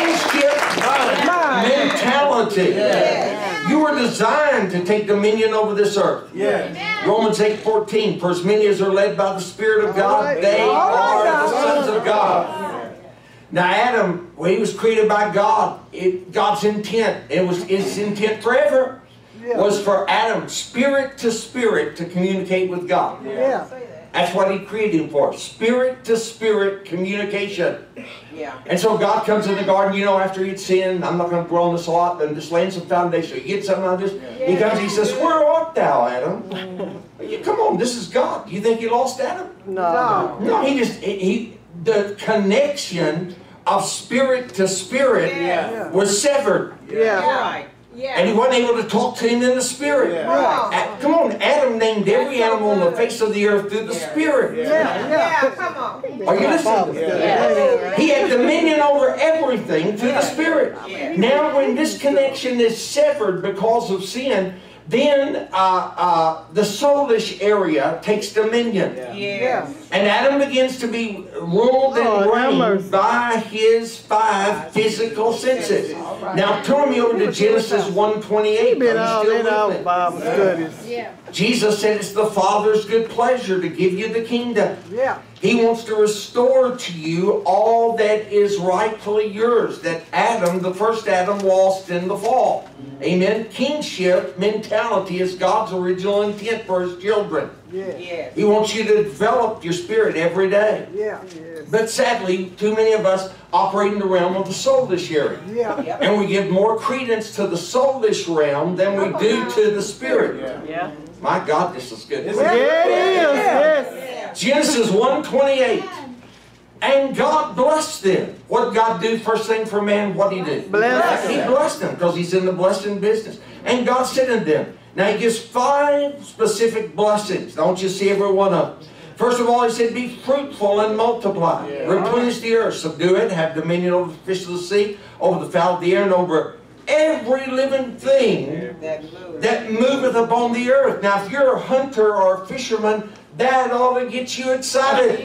Speaker 3: a kingship mentality. You were designed to take dominion over this earth.
Speaker 2: Yeah.
Speaker 3: Romans 8:14, for as many as are led by the Spirit of God, they are the sons of God. Now Adam, when he was created by God, God's intent, his intent forever, was for Adam, spirit to communicate with God.
Speaker 5: Yeah.
Speaker 3: That's what he created him for, spirit to spirit communication.
Speaker 4: Yeah.
Speaker 3: And so God comes in the garden, you know, after he'd sinned. I'm not going to dwell on this a lot, but I'm just laying some foundation. You get something out of this? He comes, he says, where art thou, Adam? Come on, this is God. You think he lost Adam?
Speaker 5: No.
Speaker 3: No, the connection of spirit to spirit was severed.
Speaker 5: Yeah.
Speaker 4: Right. Yeah.
Speaker 3: And he wasn't able to talk to him in the spirit.
Speaker 2: Yeah.
Speaker 3: Come on, Adam named every animal on the face of the earth through the spirit.
Speaker 4: Yeah, come on.
Speaker 3: Are you listening?
Speaker 4: Yeah.
Speaker 3: He had dominion over everything through the Spirit.
Speaker 4: Yeah.
Speaker 3: Now when this connection is severed because of sin, then the soulish area takes dominion.
Speaker 4: Yes.
Speaker 3: And Adam begins to be ruled and reigned
Speaker 5: mercy.
Speaker 3: by his 5 physical senses. Now turn me over to Genesis 1:28.
Speaker 5: Been
Speaker 3: Are
Speaker 5: all
Speaker 3: you
Speaker 5: in
Speaker 3: still
Speaker 5: our
Speaker 3: with me?
Speaker 5: Bible studies.
Speaker 3: Jesus said it's the Father's good pleasure to give you the kingdom.
Speaker 5: Yeah.
Speaker 3: He wants to restore to you all that is rightfully yours, that Adam, the first Adam, lost in the fall. Amen. Kingship mentality is God's original intent for his children.
Speaker 5: Yeah.
Speaker 4: Yes.
Speaker 3: He wants you to develop your spirit every day.
Speaker 5: Yeah.
Speaker 3: But sadly, too many of us operate in the realm of the soulish area.
Speaker 5: Yeah.
Speaker 3: And we give more credence to the soulish realm than we do to the spirit.
Speaker 5: Yeah.
Speaker 3: My God, this is good.
Speaker 5: Yeah, it is. Yes.
Speaker 3: Genesis 1:28. And God blessed them. What did God do first thing for man? What did he do?
Speaker 5: Bless
Speaker 3: He blessed them because he's in the blessing business. And God said unto them. Now he gives 5 specific blessings. Don't you see every one of them? First of all, he said, be fruitful and multiply. Replenish the earth, subdue it, have dominion over the fish of the sea, over the fowl of the air, and over every living thing that moveth upon the earth. Now, if you're a hunter or a fisherman, that ought to get you excited.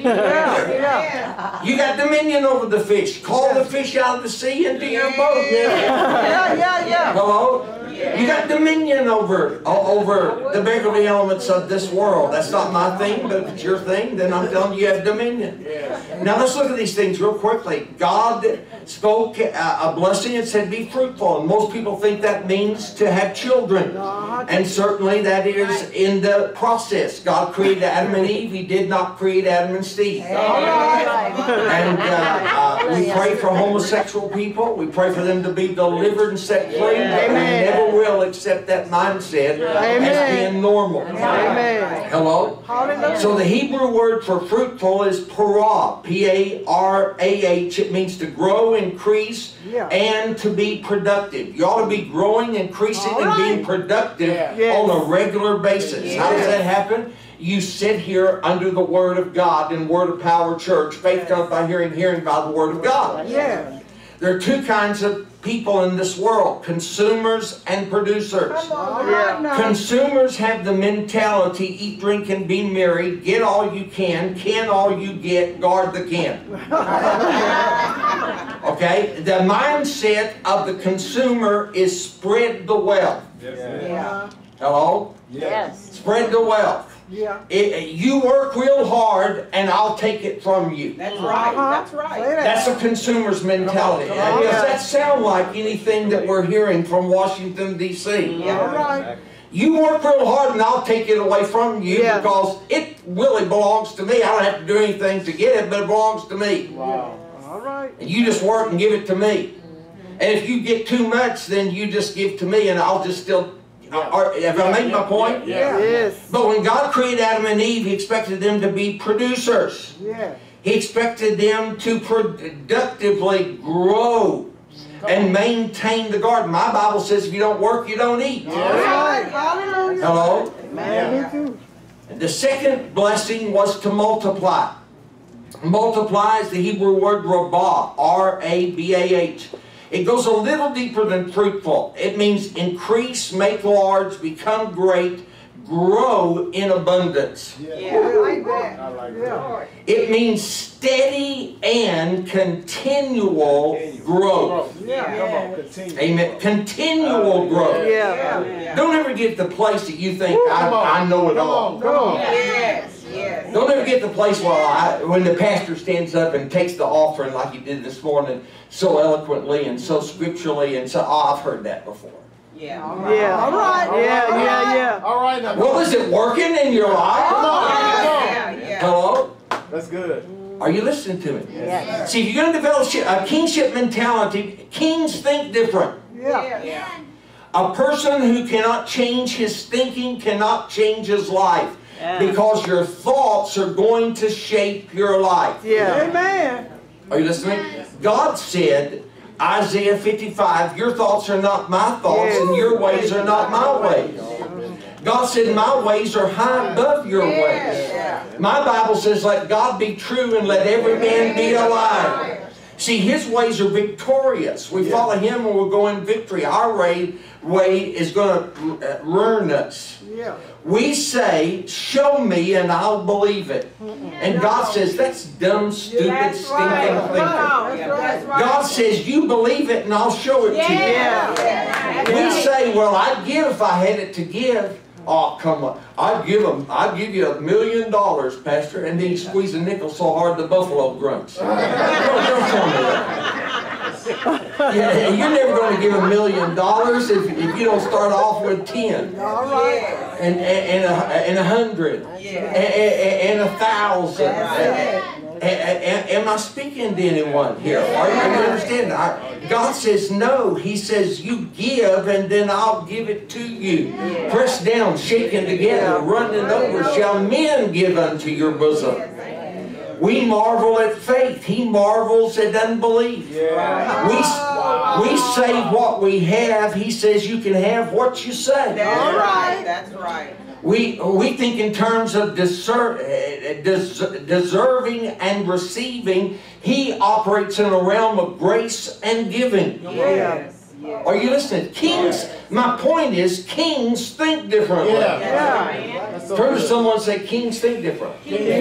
Speaker 5: Yeah.
Speaker 3: You got dominion over the fish. Call the fish out of the sea into your boat.
Speaker 5: Yeah.
Speaker 3: Hello? You got dominion over the Beverly elements of this world. That's not my thing, but if it's your thing, then I'm telling you, you have dominion. Now let's look at these things real quickly. God spoke a blessing and said, be fruitful. And most people think that means to have children. And certainly that is in the process. God created Adam and Eve. He did not create Adam and Steve. And we pray for homosexual people. We pray for them to be delivered and set free. But we never will accept that mindset as being normal. Hello? So the Hebrew word for fruitful is parah. P-A-R-A-H. It means to grow, increase, and to be productive. You ought to be growing, increasing, and being productive on a regular basis. How does that happen? You sit here under the Word of God in Word of Power Church. Faith comes by hearing, hearing by the Word of God. There are two kinds of people in this world, consumers and producers. Consumers have the mentality, eat, drink, and be merry, get all you can all you get, guard the can. Okay? The mindset of the consumer is spread the wealth. Hello?
Speaker 4: Yes.
Speaker 3: Spread the wealth. You work real hard and I'll take it from you.
Speaker 4: That's right. That's right.
Speaker 3: That's a consumer's mentality. Does that sound like anything that we're hearing from Washington, D.C.? You work real hard and I'll take it away from you because it really belongs to me. I don't have to do anything to get it, but it belongs to me. And you just work and give it to me. And if you get too much, then you just give to me and I'll just still... Have I made my point?
Speaker 5: Yes.
Speaker 3: But when God created Adam and Eve, He expected them to be producers. He expected them to productively grow and maintain the garden. My Bible says if you don't work, you don't eat. Hello? The second blessing was to multiply. Multiply is the Hebrew word rabah, R-A-B-A-H. It goes a little deeper than fruitful. It means increase, make large, become great, grow in abundance. It means steady and continual growth. Amen. Continual growth. Don't ever get to the place that you think, I know it all. Don't ever get to the place when the pastor stands up and takes the offering like he did this morning so eloquently and so scripturally and so, I've heard that before.
Speaker 5: All right.
Speaker 3: Well, is it working in your life? Hello?
Speaker 2: That's good.
Speaker 3: Are you listening to me? See, if you're going to develop a kingship mentality, kings think different. A person who cannot change his thinking cannot change his life. Because your thoughts are going to shape your life.
Speaker 5: Amen.
Speaker 3: Are you listening? God said, Isaiah 55, your thoughts are not my thoughts and your ways are not my ways. God said, my ways are high above your ways. My Bible says, let God be true and let every man be a liar. See, His ways are victorious. We follow Him and we'll go in victory. Our way is going to ruin us. We say, show me and I'll believe it. And God says, that's dumb, stupid, stinking thinking. God says, you believe it and I'll show it to you. We say, well, I'd give if I had it to give. Oh, come on. I'd give you $1 million, Pastor. And then you squeeze a nickel so hard the buffalo grunts. Don't tell me that. You're never going to give $1 million if you don't start off with 10. And 100. And 1,000. Am I speaking to anyone here? Are you understanding? God says no. He says you give and then I'll give it to you. Pressed down, shaken together, running over, shall men give unto your bosom. We marvel at faith. He marvels at unbelief. We say what we have. He says you can have what you say.
Speaker 4: That's right.
Speaker 3: We think in terms of deserving and receiving. He operates in a realm of grace and giving. Are you listening? Kings, my point is, kings think differently. Turn to someone and say, kings think different.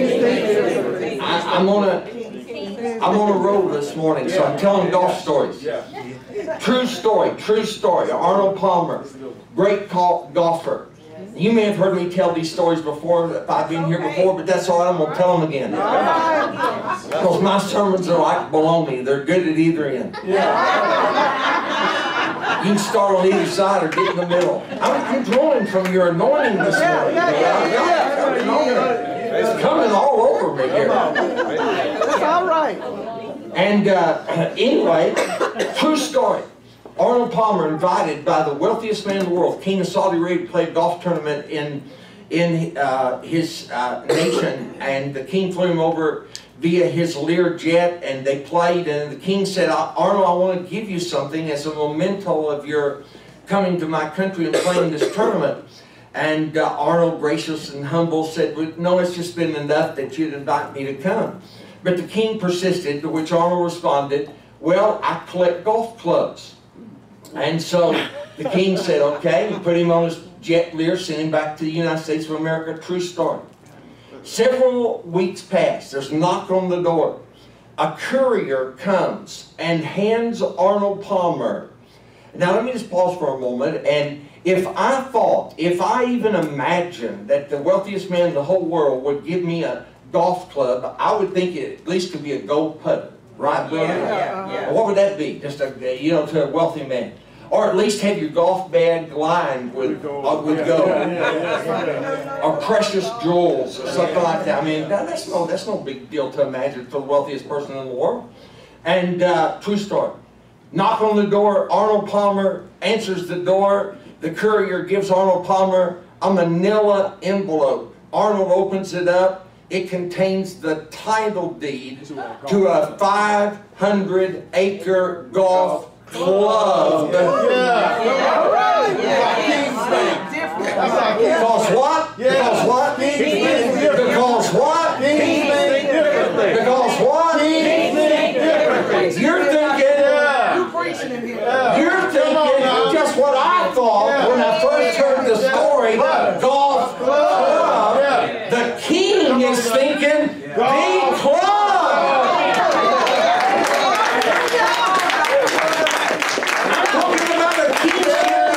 Speaker 3: I'm on a roll this morning, so I'm telling golf stories. True story. Arnold Palmer. great golfer. You may have heard me tell these stories before, if I've been here before, but that's all right, I'm going to tell them again. Because my sermons are like bologna. They're good at either end. You can start on either side or get in the middle. I'm drawing from your anointing this morning. It's coming all over me here.
Speaker 5: That's all right.
Speaker 3: And anyway, true story. Arnold Palmer, invited by the wealthiest man in the world, King of Saudi Arabia, to play a golf tournament in his nation, and the king flew him over via his Lear jet, and they played, and the king said, Arnold, I want to give you something as a memento of your coming to my country and playing this tournament. And Arnold, gracious and humble, said, well, no, it's just been enough that you'd invite me to come. But the king persisted, to which Arnold responded, well, I collect golf clubs. And so the king said, okay, he put him on his jet Lear, sent him back to the United States of America. True story. Several weeks passed. There's a knock on the door. A courier comes and hands Arnold Palmer. Now let me just pause for a moment. And if I even imagined that the wealthiest man in the whole world would give me a golf club, I would think it at least could be a gold putter. Right, Bill? Yeah. What would that be? Just to a wealthy man, or at least have your golf bag lined with gold, or precious jewels, or something like that. I mean, that's no big deal to imagine for the wealthiest person in the world. And true story. Knock on the door. Arnold Palmer answers the door. The courier gives Arnold Palmer a manila envelope. Arnold opens it up. It contains the title deed to a 500-acre golf club. Because what? Because what? Because what? Because what? You're thinking just what I thought when I first heard the story, golf club. The king is thinking, the club. I'm talking about the kingship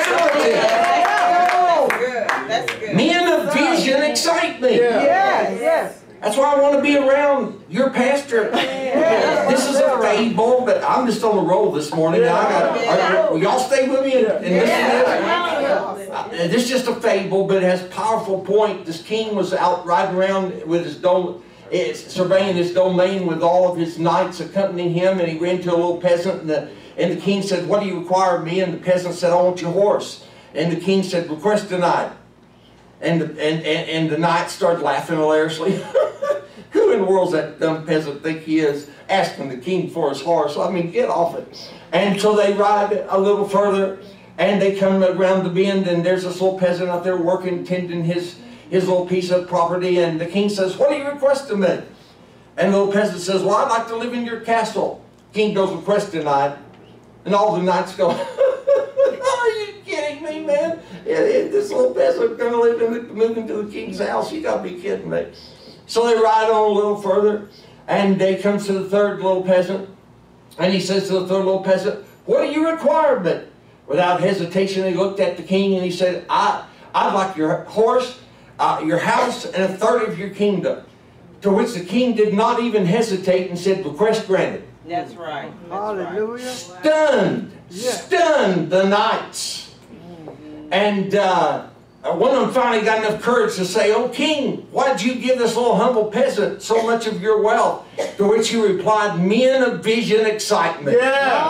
Speaker 3: mentality. Men of vision excite me.
Speaker 5: Yes.
Speaker 3: That's why I want to be around your pastor. This is a fable, but I'm just on the roll this morning. Will y'all stay with me and listen to this? This is just a fable, but it has a powerful point. This king was out riding around with his surveying his domain with all of his knights accompanying him, and he ran to a little peasant, and the king said, what do you require of me? And the peasant said, I want your horse. And the king said, request denied. And the knight started laughing hilariously. Who in the world does that dumb peasant think he is, asking the king for his horse? I mean, get off it. And so they ride a little further, and they come around the bend, and there's this little peasant out there working, tending his little piece of property, and the king says, what do you request of me? And the little peasant says, well, I'd like to live in your castle. King goes, request denied. And all the knights go, are you kidding me, man? This little peasant going to move into the king's house? You got to be kidding me. So they ride on a little further, and they come to the third little peasant, and he says to the third little peasant, what do you require of me? Without hesitation, he looked at the king, and he said, I'd like your horse, your house, and a third of your kingdom. To which the king did not even hesitate and said, request granted.
Speaker 4: That's right.
Speaker 5: Hallelujah.
Speaker 3: Stunned the knights. And one of them finally got enough courage to say, oh king, why did you give this little humble peasant so much of your wealth? To which he replied, men of vision excite me.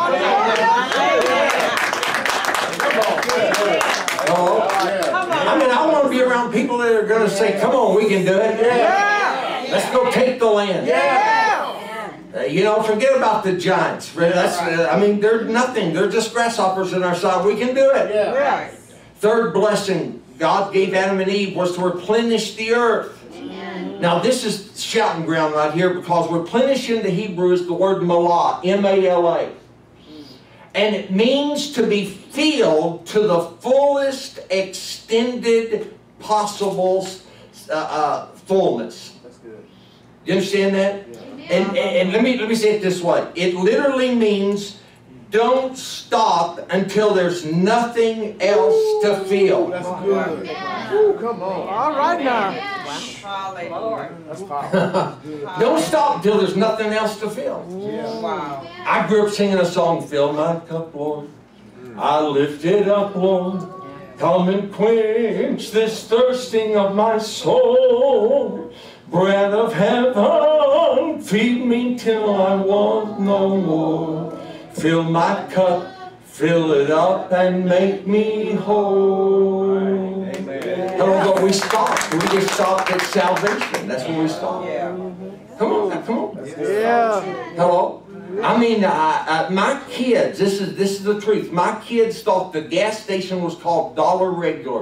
Speaker 3: I mean, I want to be around people that are going to say, come on, we can do it. Let's go take the land. Forget about the giants. I mean, they're nothing. They're just grasshoppers in our side. We can do it. Third blessing God gave Adam and Eve was to replenish the earth. Now, this is shouting ground right here, because replenish in the Hebrew is the word malah, M-A-L-A. And it means to be filled to the fullest extended possible fullness.
Speaker 2: That's good.
Speaker 3: You understand that? And let me say it this way. It literally means don't stop until there's nothing else to feel.
Speaker 2: That's good. Ooh, come on.
Speaker 5: All right now.
Speaker 2: That's powerful.
Speaker 3: Don't stop until there's nothing else to feel.
Speaker 2: Yeah.
Speaker 4: Wow.
Speaker 3: I grew up singing a song, fill my cup, Lord. I lift it up, Lord. Come and quench this thirsting of my soul. Bread of heaven, feed me till I want no more. Fill my cup, fill it up, and make me whole. Hello, but we stopped. We just stopped at salvation. That's where we stopped.
Speaker 4: Yeah.
Speaker 3: Come on, come on.
Speaker 5: Yeah.
Speaker 3: Hello. I mean, my kids. This is the truth. My kids thought the gas station was called Dollar Regular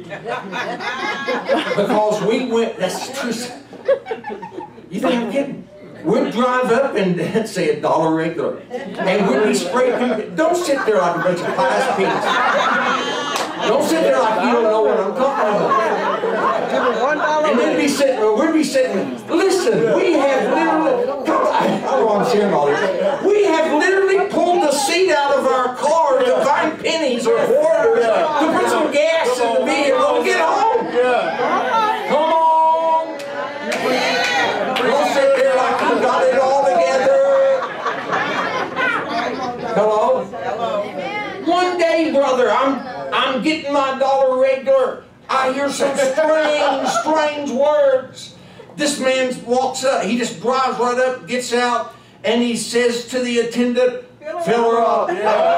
Speaker 3: because we went. That's true. You think I'm kidding? We'd drive up and say $1 regular, and we'd be spraying. Don't sit there like a bunch of pious people. Don't sit there like you don't know what I'm talking about.
Speaker 5: Give him $1.
Speaker 3: And then we'd be sitting. Listen, we have literally. I don't want to share all this. We have literally pulled the seat out of our car to find pennies or quarters to put some gas in the vehicle to get home. Come on. Don't sit there like you got it all together. Hello? One day, brother, I'm getting my $1 regular. I hear some strange words. This man walks up. He just drives right up, gets out, and he says to the attendant, fill her up.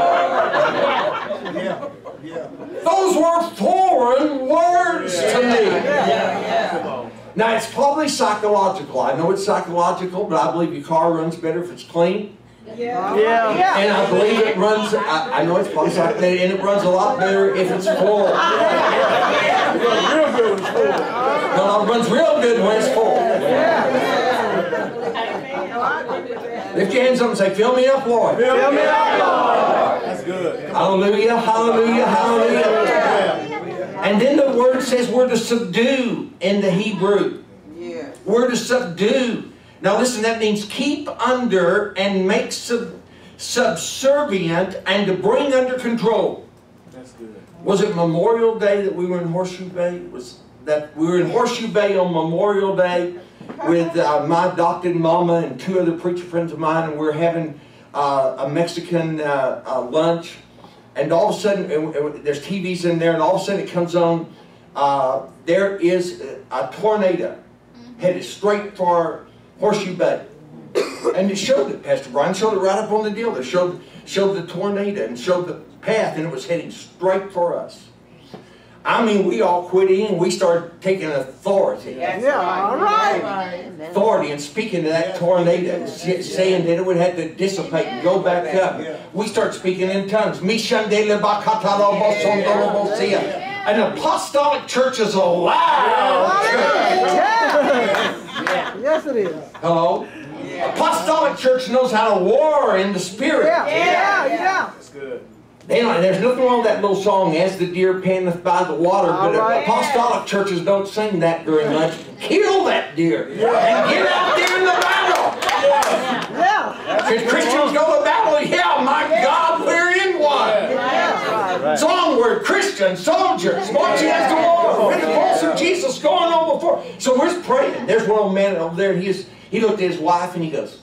Speaker 3: Those were foreign words to me. Now, it's probably psychological. I know it's psychological, but I believe your car runs better if it's clean.
Speaker 5: Yeah.
Speaker 3: And I believe it runs, I know it's probably psychological, and it runs a lot better if it's full. No, it runs real good when it's full. Lift your hands up and say, fill me up, Lord.
Speaker 5: Fill me up, Lord.
Speaker 2: That's good.
Speaker 3: Hallelujah, hallelujah, hallelujah. And then the word says we're to subdue in the Hebrew.
Speaker 4: Yeah.
Speaker 3: We're to subdue. Now listen, that means keep under and make subservient and to bring under control.
Speaker 2: That's good.
Speaker 3: Was it Memorial Day that we were in Horseshoe Bay? We were in Horseshoe Bay on Memorial Day with my adopted mama and 2 other preacher friends of mine, and we're having a Mexican lunch. And all of a sudden, there's TVs in there, and all of a sudden it comes on. There is a tornado headed straight for Horseshoe Bay. And it showed it, Pastor Brian showed it right up on the deal. It showed the tornado and showed the path, and it was heading straight for us. I mean, we all quit in. We started taking authority.
Speaker 5: Yeah, all right.
Speaker 3: Authority and speaking to that tornado, saying that it would have to dissipate and go back up. We start speaking in tongues. An apostolic church is a loud church.
Speaker 5: Yes, it is.
Speaker 3: Hello? Apostolic church knows how to war in the spirit.
Speaker 5: Yeah.
Speaker 2: That's good.
Speaker 3: There's nothing wrong with that little song, as the deer panteth by the water, but
Speaker 5: right.
Speaker 3: apostolic churches don't sing that very much. Kill that deer and get out there in the battle.
Speaker 5: Yeah.
Speaker 3: Should Christians go to battle? Yeah, my God, we're in one. Songward, Christian soldiers marching as to war with the pulse of Jesus going on before. So we're praying. There's one old man over there. He looked at his wife and he goes.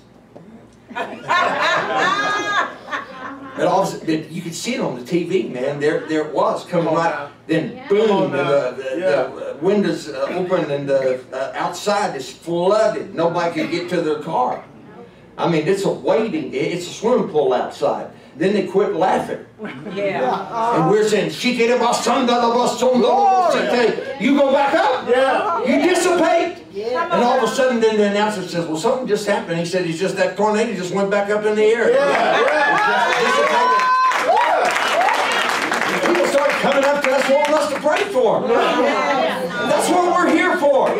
Speaker 3: And all of a sudden, you could see it on the TV, man. There it was coming right. Then boom, and the windows open, and the outside is flooded. Nobody could get to their car. I mean, it's a swimming pool outside. Then they quit laughing. And we're saying, you go back up. You dissipate. And all of a sudden, then the announcer says, well, something just happened. He said, it's just that tornado just went back up in the air. People started coming up to us wanting us to pray for them. That's what we're here for.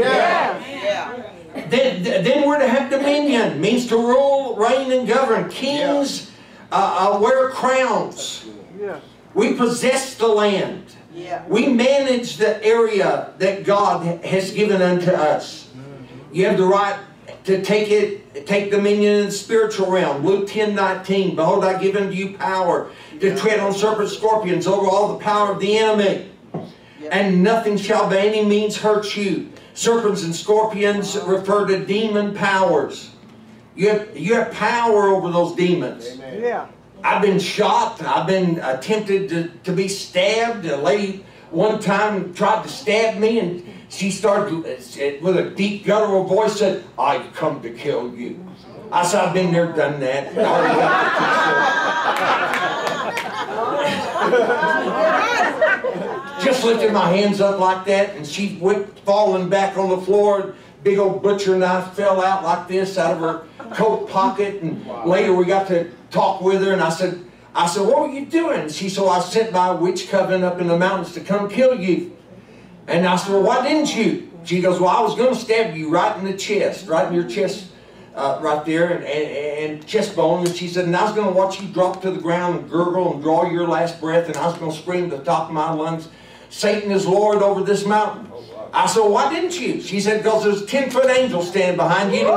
Speaker 3: Then we're to have dominion. Means to rule, reign, and govern. Kings wear crowns. We possess the land. We manage the area that God has given unto us. You have the right to take dominion in the spiritual realm. Luke 10:19. Behold, I give unto you power to tread on serpents, scorpions, over all the power of the enemy. And nothing shall by any means hurt you. Serpents and scorpions refer to demon powers. You have power over those demons.
Speaker 2: Amen.
Speaker 5: Yeah.
Speaker 3: I've been shot. I've been attempted to be stabbed. A lady one time tried to stab me, and she started with a deep guttural voice said, "I've come to kill you." I said, "I've been there, done that." Just lifted my hands up like that, and she went falling back on the floor. Big old butcher knife fell out like this out of her coat pocket. And later we got to talk with her, and I said, "What were you doing?" She said, "Well, I sent my witch coven up in the mountains to come kill you." And I said, "Well, why didn't you?" She goes, "Well, I was going to stab you right in the chest, right in your chest, right there, and chest bone." And she said, "And I was going to watch you drop to the ground and gurgle and draw your last breath, and I was going to scream at the top of my lungs, 'Satan is Lord over this mountain.'" I said, "Well, why didn't you?" She said, "Because there's a 10-foot angel standing behind you."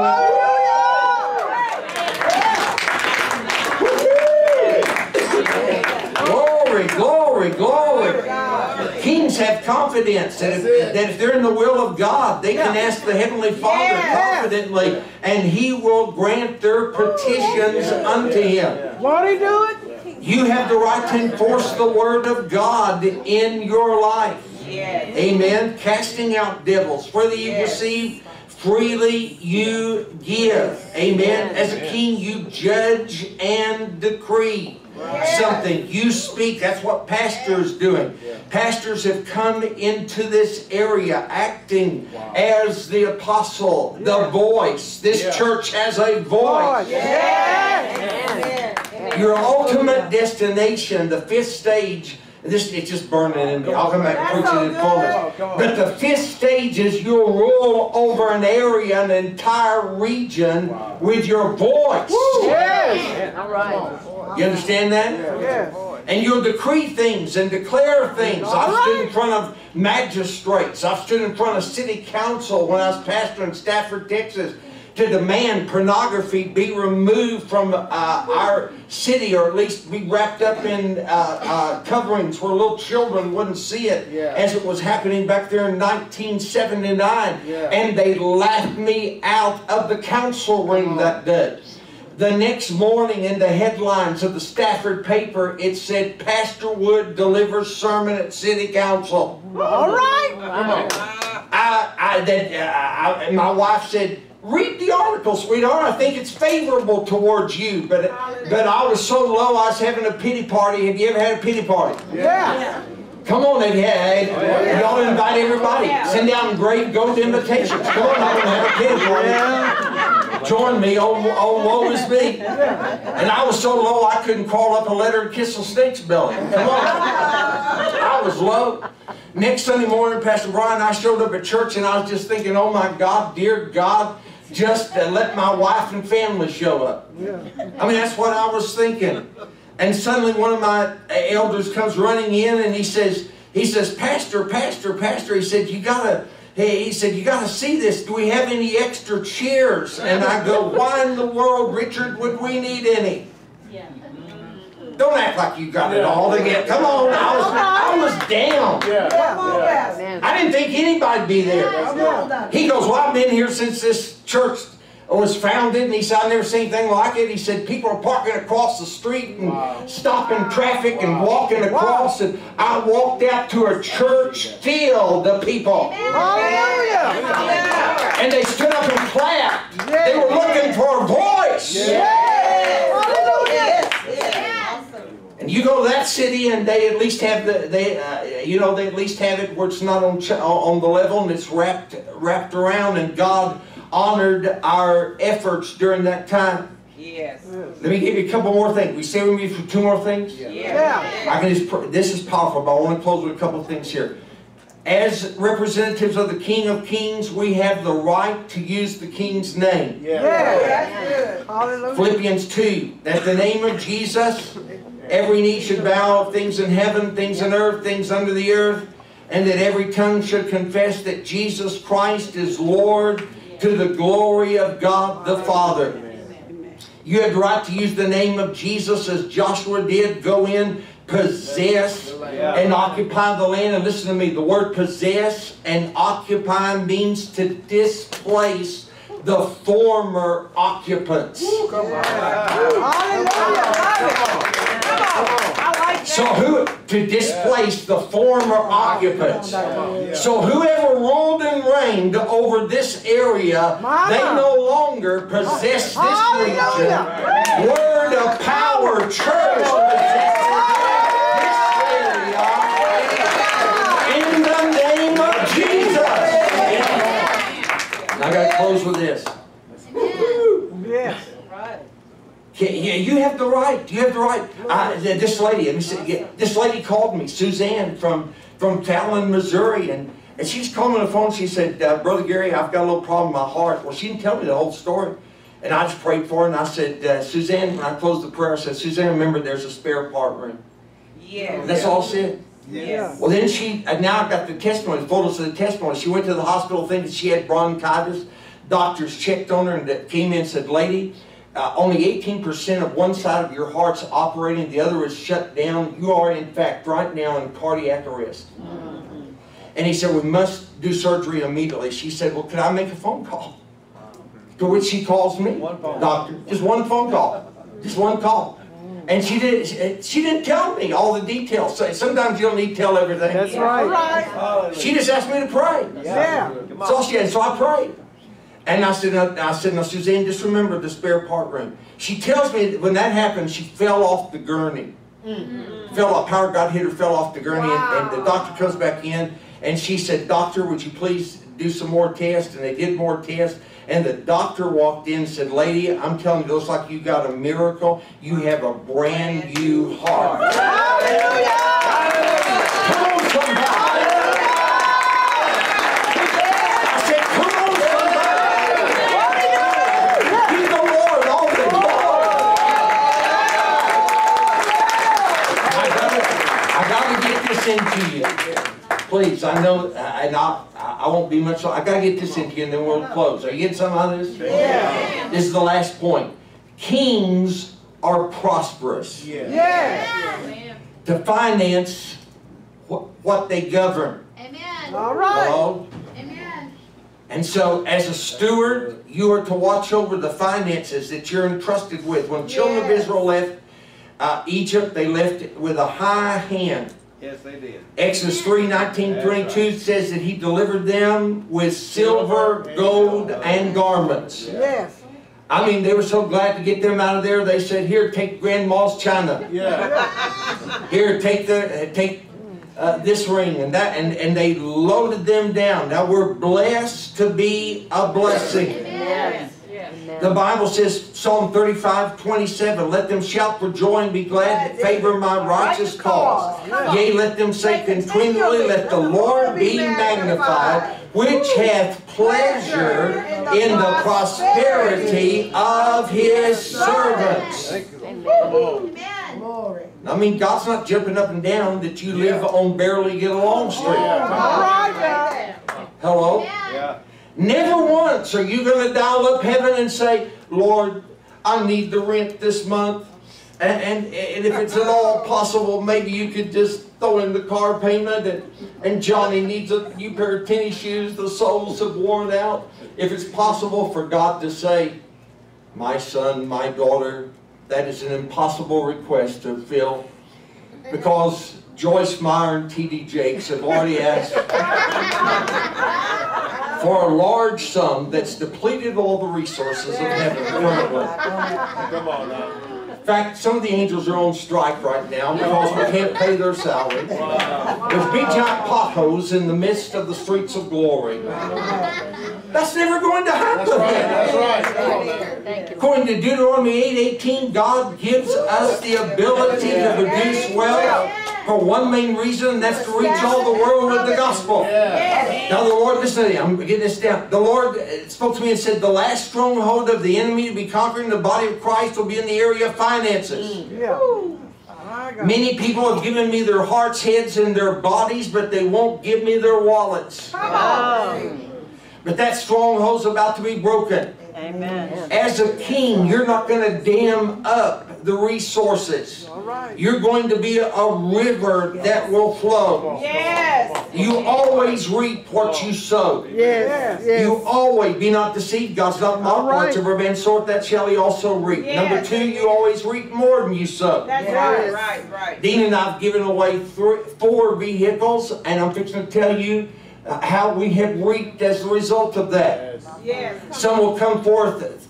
Speaker 3: Glory, glory, glory. Kings have confidence that if they're in the will of God, they can ask the Heavenly Father confidently, and He will grant their petitions unto Him.
Speaker 5: Won't He do it?
Speaker 3: You have the right to enforce the Word of God in your life.
Speaker 4: Yes.
Speaker 3: Amen. Casting out devils. Whether you receive, freely you give. Amen. As a king, you judge and decree something. You speak. That's what pastors doing. Pastors have come into this area acting as the apostle, the voice. This church has a voice. Your ultimate destination, the 5th stage. It's just burning in me. I'll come back and preach it in fullness. But the 5th stage is you'll rule over an area, an entire region with your voice.
Speaker 5: Yes.
Speaker 4: All right.
Speaker 3: You understand that?
Speaker 5: Yes.
Speaker 3: And you'll decree things and declare things. I've stood in front of magistrates. I've stood in front of city council when I was pastor in Stafford, Texas, to demand pornography be removed from our city, or at least be wrapped up in coverings where little children wouldn't see it, as it was happening back there in 1979. And they laughed me out of the council room that day. The next morning in the headlines of the Stafford paper, it said, "Pastor Wood delivers sermon at city council."
Speaker 5: All right.
Speaker 3: My wife said, "Read the article, sweetheart. I think it's favorable towards you." But I was so low, I was having a pity party. Have you ever had a pity party?
Speaker 5: Yeah.
Speaker 3: Come on, y'all invite everybody. Send out engraved gold invitations. Come on, I'm going to have a pity party. Join me on woe is me. And I was so low, I couldn't crawl up a ladder and kiss a snake's belly. Come on. I was low. Next Sunday morning, Pastor Brian and I showed up at church, and I was just thinking, "Oh my God, dear God, just let my wife and family show up." I mean, that's what I was thinking. And suddenly one of my elders comes running in, and he says, "Pastor, Pastor, Pastor," he said, you gotta see this. Do we have any extra chairs?" And I go, "Why in the world, Richard, would we need any?" Don't act like you got it all together. Come on, I was down. I didn't think anybody'd be there. He goes, "Well, I've been here since this church was founded," and he said, "I've never seen anything like it." He said, "People are parking across the street and stopping traffic and walking across." And I walked out to a church filled of people.
Speaker 5: Hallelujah.
Speaker 3: And they stood up and clapped. They were looking for a voice. And you go to that city, and they at least have they at least have it where it's not on the level, and it's wrapped around. And God honored our efforts during that time.
Speaker 4: Yes.
Speaker 3: Let me give you a couple more things. We stay with me for 2 more things. I can this is powerful, but I want to close with a couple of things here. As representatives of the King of Kings, we have the right to use the King's name. Philippians 2, that the name of Jesus, every knee should bow, of things in heaven, things on earth, things under the earth, and that every tongue should confess that Jesus Christ is Lord, to the glory of God the Father. You have the right to use the name of Jesus as Joshua did. Go in, possess, and occupy the land. And listen to me, the word possess and occupy means to displace the former occupants. So to displace the former occupants. So whoever ruled and reigned over this area, they no longer possess this region. Word of power, church possesses this area in the name of Jesus. And I got to close with this.
Speaker 5: Yes.
Speaker 3: Yeah, you have the right. You have the right. This lady, let me say, this lady called me, Suzanne from Fallon, Missouri, and she's calling me on the phone. She said, Brother Gary, I've got a little problem in my heart. Well, she didn't tell me the whole story. And I just prayed for her, and I said, Suzanne, when I closed the prayer, I said, Suzanne, remember there's a spare part room.
Speaker 4: Yes.
Speaker 3: That's all I said.
Speaker 4: Yes.
Speaker 3: Well, then now I've got the testimony, photos of the testimony. She went to the hospital thinking she had bronchitis. Doctors checked on her and came in and said, lady, only 18% of one side of your heart's operating, the other is shut down. You are, in fact, right now in cardiac arrest. And he said, we must do surgery immediately. She said, well, could I make a phone call? To which she calls me, doctor, just one phone call. Just one call. And she didn't tell me all the details. So sometimes you don't need to tell everything.
Speaker 5: That's right.
Speaker 3: She just asked me to pray.
Speaker 5: Yeah.
Speaker 3: That's all she had. So I prayed. And I said, now Suzanne, just remember the spare part room. She tells me that when that happened, she fell off the gurney. Fell off, power of God hit her, fell off the gurney, and the doctor comes back in, and she said, doctor, would you please do some more tests? And they did more tests, and the doctor walked in and said, lady, I'm telling you, it looks like you got a miracle. You have a brand new heart. Hallelujah! Come on, somebody. Into you. Please, I know, and I won't be much longer. I got to get this into you and then we'll close. Are you getting some of this?
Speaker 4: Yeah.
Speaker 3: This is the last point. Kings are prosperous.
Speaker 5: Yes.
Speaker 3: To finance what they govern.
Speaker 6: Amen.
Speaker 5: All right.
Speaker 3: Hello?
Speaker 6: Amen.
Speaker 3: And so, as a steward, you are to watch over the finances that you're entrusted with. When children of Israel left Egypt, they left it with a high hand.
Speaker 2: Yes, they did.
Speaker 3: Exodus 3:19-22 says that he delivered them with silver, gold, and garments.
Speaker 5: Yes.
Speaker 3: I mean, they were so glad to get them out of there. They said, here, take grandma's china.
Speaker 2: Yeah.
Speaker 3: Here, take this ring and that. And they loaded them down. Now, we're blessed to be a blessing.
Speaker 6: Amen.
Speaker 3: The Bible says, Psalm 35:27, let them shout for joy and be glad that favor my righteous cause. Yea, let them say continually, let the Lord be magnified, which hath pleasure in the prosperity of his servants.
Speaker 6: Amen.
Speaker 3: I mean, God's not jumping up and down that you live on barely get along street. Hello?
Speaker 2: Yeah.
Speaker 3: Never once are you going to dial up heaven and say, Lord, I need the rent this month. And if it's at all possible, maybe you could just throw in the car payment. And Johnny needs a new pair of tennis shoes. The soles have worn out. If it's possible for God to say, my son, my daughter, that is an impossible request to fill. Because Joyce Meyer and T.D. Jakes have already asked for a large sum that's depleted all the resources of heaven currently.
Speaker 2: Come on now.
Speaker 3: In fact, some of the angels are on strike right now because we can't pay their salary. There's big giant potholes in the midst of the streets of glory. That's never going to happen.
Speaker 2: That's right.
Speaker 3: According to Deuteronomy 8:18, God gives us the ability to produce wealth for one main reason, and that's to reach all the world with the gospel. Now the Lord, listen to me, I'm getting this down. The Lord spoke to me and said, the last stronghold of the enemy to be conquered in the body of Christ will be in the area of finances.
Speaker 5: Yeah. My God.
Speaker 3: Many people have given me their hearts, heads, and their bodies, but they won't give me their wallets.
Speaker 5: Come on.
Speaker 3: But that stronghold's about to be broken.
Speaker 6: Amen.
Speaker 3: As a king, you're not going to dam up the resources.
Speaker 5: All right.
Speaker 3: You're going to be a river that will flow.
Speaker 4: Yes.
Speaker 3: You always reap what you sow.
Speaker 5: Yes. Yes.
Speaker 3: You always be not deceived. God's not mocked.
Speaker 5: right.
Speaker 3: Whatsoever man soweth, that shall he also reap.
Speaker 4: Yes.
Speaker 3: Number two, you always reap more than you sow.
Speaker 4: That's
Speaker 5: Yes.
Speaker 4: right.
Speaker 3: Dean and I have given away 4 vehicles, and I'm fixing to tell you how we have reaped as a result of that.
Speaker 4: Yes.
Speaker 3: Some will come forth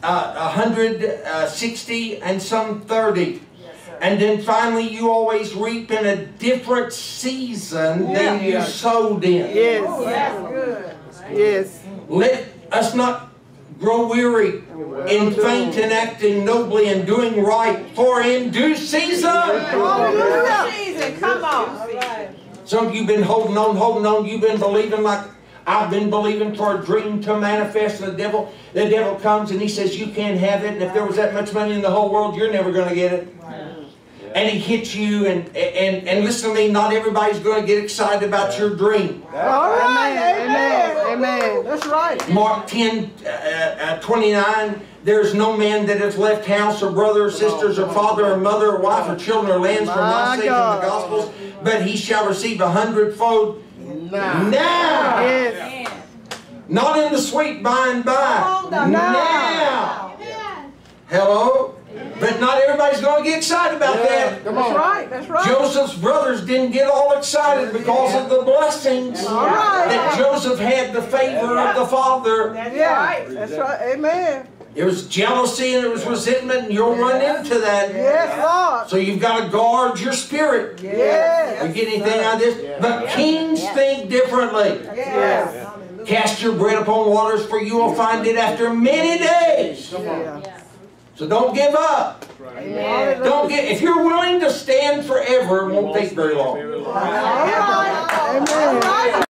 Speaker 3: 160 and some 30. And then finally you always reap in a different season than you sowed in.
Speaker 5: Yes.
Speaker 4: That's good.
Speaker 5: Yes.
Speaker 3: Let us not grow weary in faint and acting nobly and doing right, for in due season.
Speaker 4: Season, come on.
Speaker 3: Some of you have been holding on. You've been believing like I've been believing for a dream to manifest. The devil comes and he says you can't have it. And if there was that much money in the whole world, you're never going to get it. And he hits you. And listen to me, not everybody's going to get excited about your dream.
Speaker 5: All right. Amen. Amen. That's right.
Speaker 3: Mark 10:29. There's no man that has left house or brother or sisters or father or mother or wife or children or lands for my sake and the gospel's, but he shall receive 100-fold now.
Speaker 5: Yes.
Speaker 3: Not in the sweet by and by. Now. Hello? But not everybody's going to get excited about that.
Speaker 5: That's right. That's right.
Speaker 3: Joseph's brothers didn't get all excited because of the blessings that Joseph had, the favor of the father.
Speaker 4: That's
Speaker 5: Yeah.
Speaker 4: right.
Speaker 5: That's right. Amen.
Speaker 3: There was jealousy and there was resentment, and you'll run into that.
Speaker 5: Yes, Lord.
Speaker 3: So you've got to guard your spirit.
Speaker 5: Yes.
Speaker 3: You get anything out of this? But kings think differently.
Speaker 5: Yes.
Speaker 3: Cast your bread upon waters, for you will find it after many days.
Speaker 5: Yeah.
Speaker 3: So don't give up.
Speaker 5: Amen.
Speaker 3: Don't get. If you're willing to stand forever, it won't take very long.
Speaker 5: Amen. Hallelujah.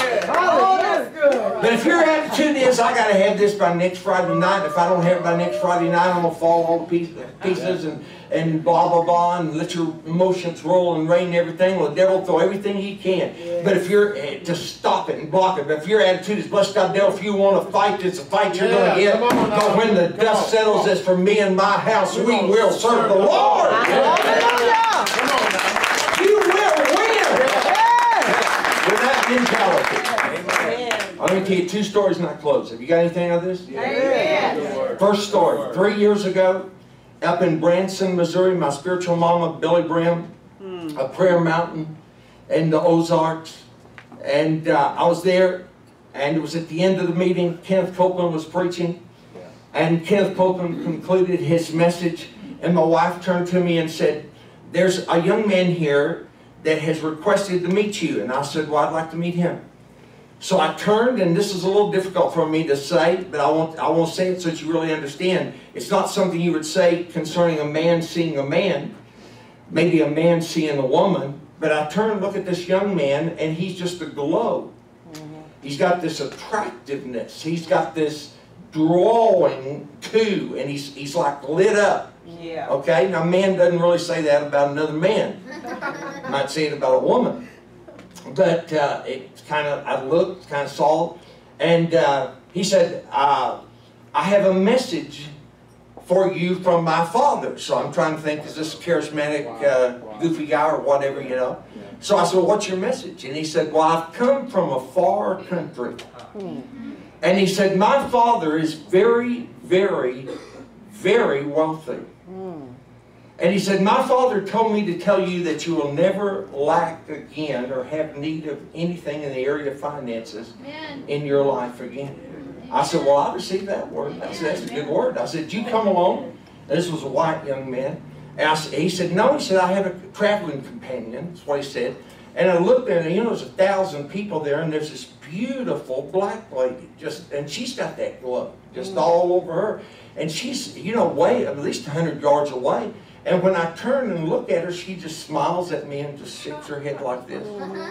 Speaker 3: But if your attitude is, I got to have this by next Friday night. If I don't have it by next Friday night, I'm going to fall all to pieces and blah, blah, blah, and let your emotions roll and rain and everything. Well, the devil will throw everything he can. But if you're, just stop it and block it. But if your attitude is, bless God, devil, if you want to fight, it's a fight you're going to get. But when the dust settles, as for me and my house, we will serve the Lord.
Speaker 5: Hallelujah.
Speaker 3: You will win with that mentality. I'm going to tell you 2 stories and I close. Have you got anything out of this?
Speaker 4: Amen.
Speaker 3: First story. 3 years ago, up in Branson, Missouri, my spiritual mama, Billy Brim, a prayer mountain in the Ozarks. And I was there, and it was at the end of the meeting. Kenneth Copeland was preaching. And Kenneth Copeland concluded his message. And my wife turned to me and said, there's a young man here that has requested to meet you. And I said, well, I'd like to meet him. So I turned, and this is a little difficult for me to say, but I won't say it so that you really understand. It's not something you would say concerning a man seeing a man, maybe a man seeing a woman, but I turned and look at this young man, and he's just a glow. He's got this attractiveness. He's got this drawing too, and he's like lit up.
Speaker 4: Yeah.
Speaker 3: Okay? Now, man doesn't really say that about another man. Might say it about a woman. But it's kind of, I looked, kind of saw, and he said, I have a message for you from my father. So I'm trying to think, is this a charismatic, goofy guy or whatever, you know? So I said, well, what's your message? And he said, well, I've come from a far country. And he said, my father is very, very, very wealthy. And he said, my father told me to tell you that you will never lack again or have need of anything in the area of finances in your life again. I said, well, I received that word. I said, that's a good word. I said, you come along. This was a white young man. And he said, no. He said, I have a traveling companion. That's what he said. And I looked at it, and you know, there's 1,000 people there, and there's this beautiful black lady, and she's got that glow just all over her. And she's, you know, way at least 100 yards away. And when I turn and look at her, she just smiles at me and just shakes her head like this.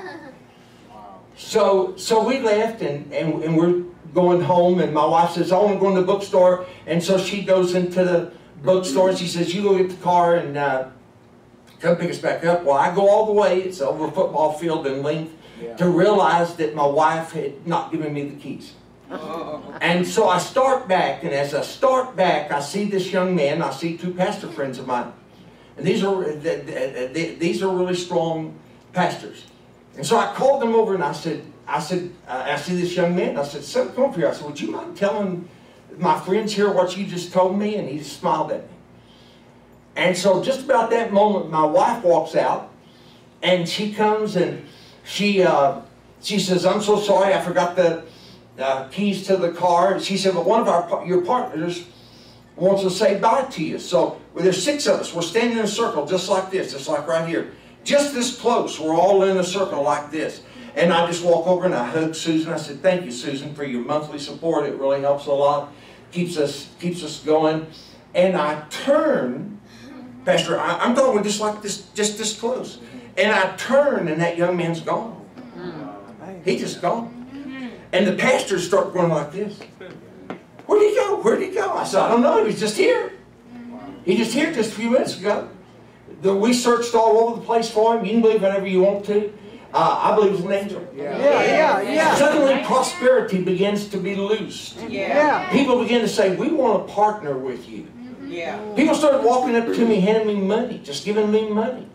Speaker 3: So we left, and we're going home, and my wife says, I want to go in the bookstore. And so she goes into the bookstore, and she says, you go get the car, and come pick us back up. Well, I go all the way, it's over a football field in length, to realize that my wife had not given me the keys. And so I start back, and as I start back, I see this young man, I see two pastor friends of mine. And these are really strong pastors. And so I called them over and I said, I see this young man. I said, son, come over here. I said, would you mind telling my friends here what you just told me? And he smiled at me. And so just about that moment, my wife walks out, and she comes and she says, I'm so sorry, I forgot the keys to the car. And she said, well, one of your partners wants to say bye to you. So well, there's 6 of us. We're standing in a circle just like this, just like right here. Just this close. We're all in a circle like this. And I just walk over and I hug Susan. I said, thank you, Susan, for your monthly support. It really helps a lot. Keeps us going. And I turn, Pastor, I'm talking just like this, just this close. And I turn and that young man's gone. He's just gone. And the pastors start going like this. Where'd he go? Where'd he go? I said, I don't know. He was just here. He was just here just a few minutes ago. We searched all over the place for him. You can believe whatever you want to. I believe it was an angel. Suddenly prosperity begins to be loosed. People begin to say, we want to partner with you. People started walking up to me, handing me money, just giving me money.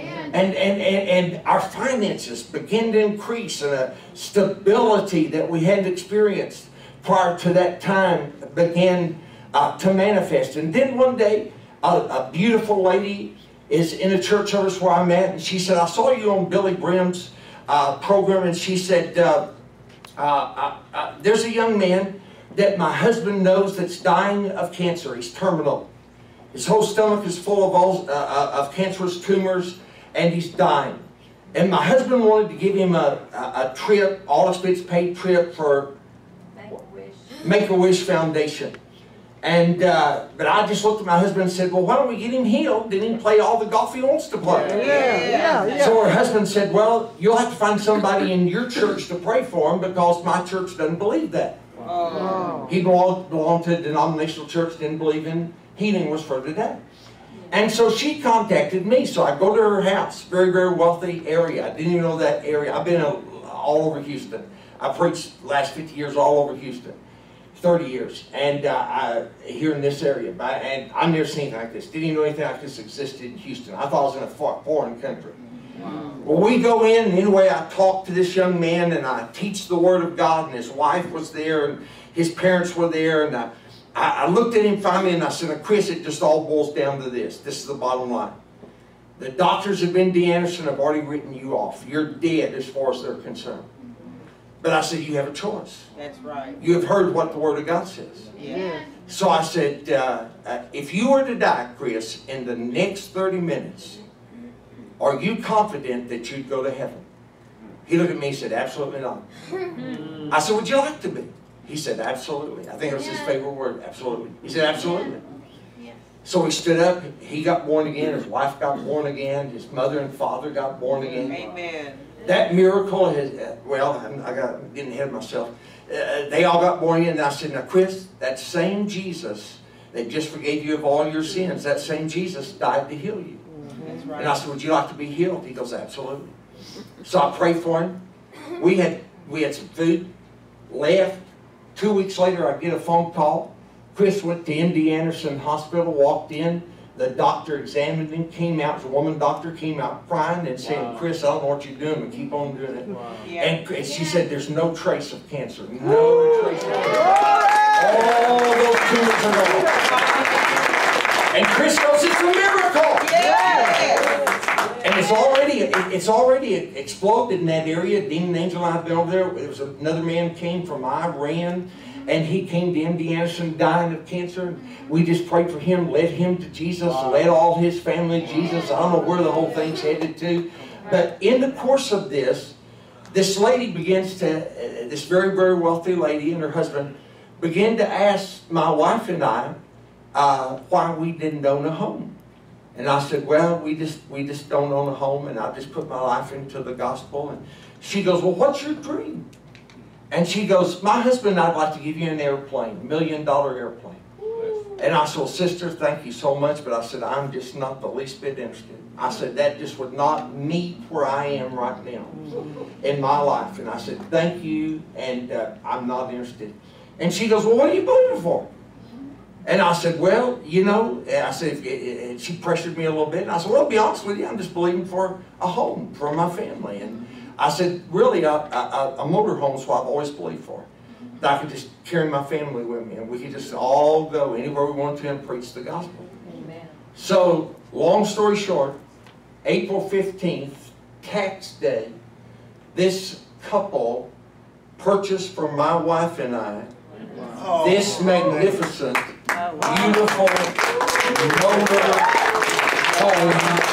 Speaker 3: And our finances began to increase, and a stability that we hadn't experienced prior to that time began to manifest. And then one day, a beautiful lady is in a church service where I'm at, and she said, I saw you on Billy Brim's program, and she said, there's a young man that my husband knows that's dying of cancer. He's terminal. His whole stomach is full of cancerous tumors, and he's dying. And my husband wanted to give him a trip, all expense paid trip for Make-A-Wish Foundation. And but I just looked at my husband and said, well, why don't we get him healed? Then he can play all the golf he wants to play. So her husband said, well, you'll have to find somebody in your church to pray for him, because my church doesn't believe that. He belonged to a denominational church, didn't believe in healing was for today. And so she contacted me. So I go to her house, very, very wealthy area. I didn't even know that area. I've been all over Houston. I preached the last 50 years all over Houston. 30 years, and here in this area. And I've never seen anything like this. Didn't even know anything like this existed in Houston. I thought I was in a foreign country. Well, we go in, and anyway, I talk to this young man, and I teach the Word of God, and his wife was there, and his parents were there, and I looked at him finally, and I said, Chris, it just all boils down to this. This is the bottom line. The doctors have been D. Anderson, have already written you off. You're dead as far as they're concerned. But I said, you have a choice.
Speaker 4: That's right.
Speaker 3: You have heard what the Word of God says.
Speaker 4: Yeah.
Speaker 3: So I said, if you were to die, Chris, in the next 30 minutes, are you confident that you'd go to heaven? He looked at me and said, absolutely not. I said, would you like to be? He said, absolutely. I think it was his favorite word, absolutely. He said, absolutely. So he stood up, he got born again, his wife got born again, his mother and father got born again.
Speaker 4: Amen.
Speaker 3: That miracle has, well, I'm getting ahead of myself. They all got born again, and I said, now Chris, that same Jesus that just forgave you of all your sins, that same Jesus died to heal you. That's right. And I said, would you like to be healed? He goes, absolutely. So I prayed for him. We had some food, left. 2 weeks later, I get a phone call. Chris went to MD Anderson Hospital, walked in. The doctor examined him, came out, the woman doctor came out crying and saying, Chris, I don't know what you're doing, but keep on doing it. And she said, there's no trace of cancer. No trace of cancer. All those tumors are gone. And Chris goes, it's a miracle. And it's already exploded in that area. Dean and Angel and I have been over there. There was another man came from Iran. And he came to MD Anderson dying of cancer. We just prayed for him, led him to Jesus, led all his family to Jesus. I don't know where the whole thing's headed to. But in the course of this lady begins to, this very, very wealthy lady and her husband, began to ask my wife and I why we didn't own a home. And I said, well, we just don't own a home, and I just put my life into the gospel. And she goes, well, what's your dream? And she goes, my husband and I'd like to give you an airplane, $1 million airplane. And I said, well, sister, thank you so much, but I said, I'm just not the least bit interested. I said, that just would not meet where I am right now in my life. And I said, thank you, and I'm not interested. And she goes, well, what are you believing for? And I said, well, you know, I said, and she pressured me a little bit. And I said, well, to be honest with you, I'm just believing for a home for my family. And I said, really, a motor home is what I've always believed for. That I could just carry my family with me, and we could just all go anywhere we wanted to and preach the gospel. Amen. So, long story short, April 15th, tax day, this couple purchased from my wife and I this magnificent, beautiful motor home.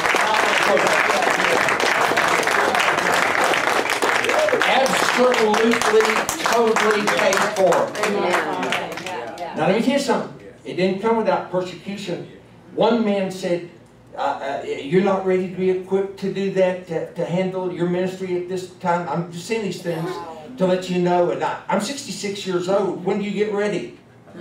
Speaker 3: Absolutely, totally paid for. Now let me tell you something. It didn't come without persecution. One man said, you're not ready to be equipped to do that, to handle your ministry at this time. I'm just saying these things to let you know. And I'm 66 years old. When do you get ready?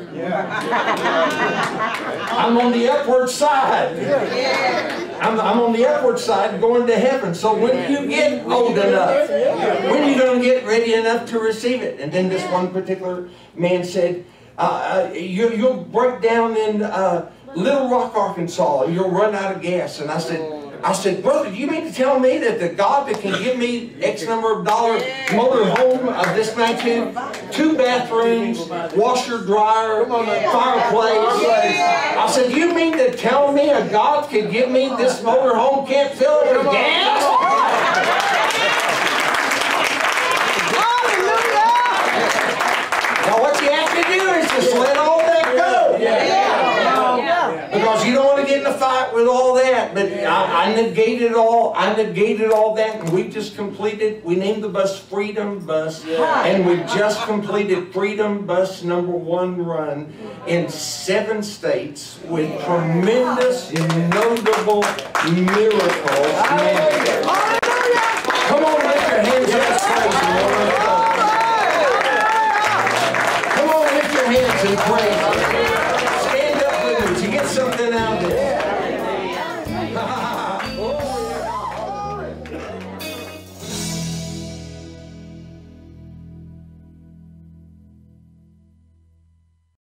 Speaker 3: I'm on the upward side. I'm on the upward side going to heaven. So when you get old enough, when are you going to get ready enough to receive it? And then this one particular man said, you'll break down in Little Rock, Arkansas, and you'll run out of gas. And I said, brother, do you mean to tell me that the God that can give me X number of dollar motor home of this magnitude, 2 bathrooms, washer, dryer, fireplace? I said, you mean to tell me a God could give me this motor home, can't fill it with gas? Now what you have to do is just let all that go. Because you don't want to get in a fight with all that. But I negated all that, and we just completed, we named the bus Freedom Bus, and we just completed Freedom Bus #1 run in 7 states with tremendous, notable miracles. Come on, lift your hands up and praise the Lord. Come on, lift your hands and praise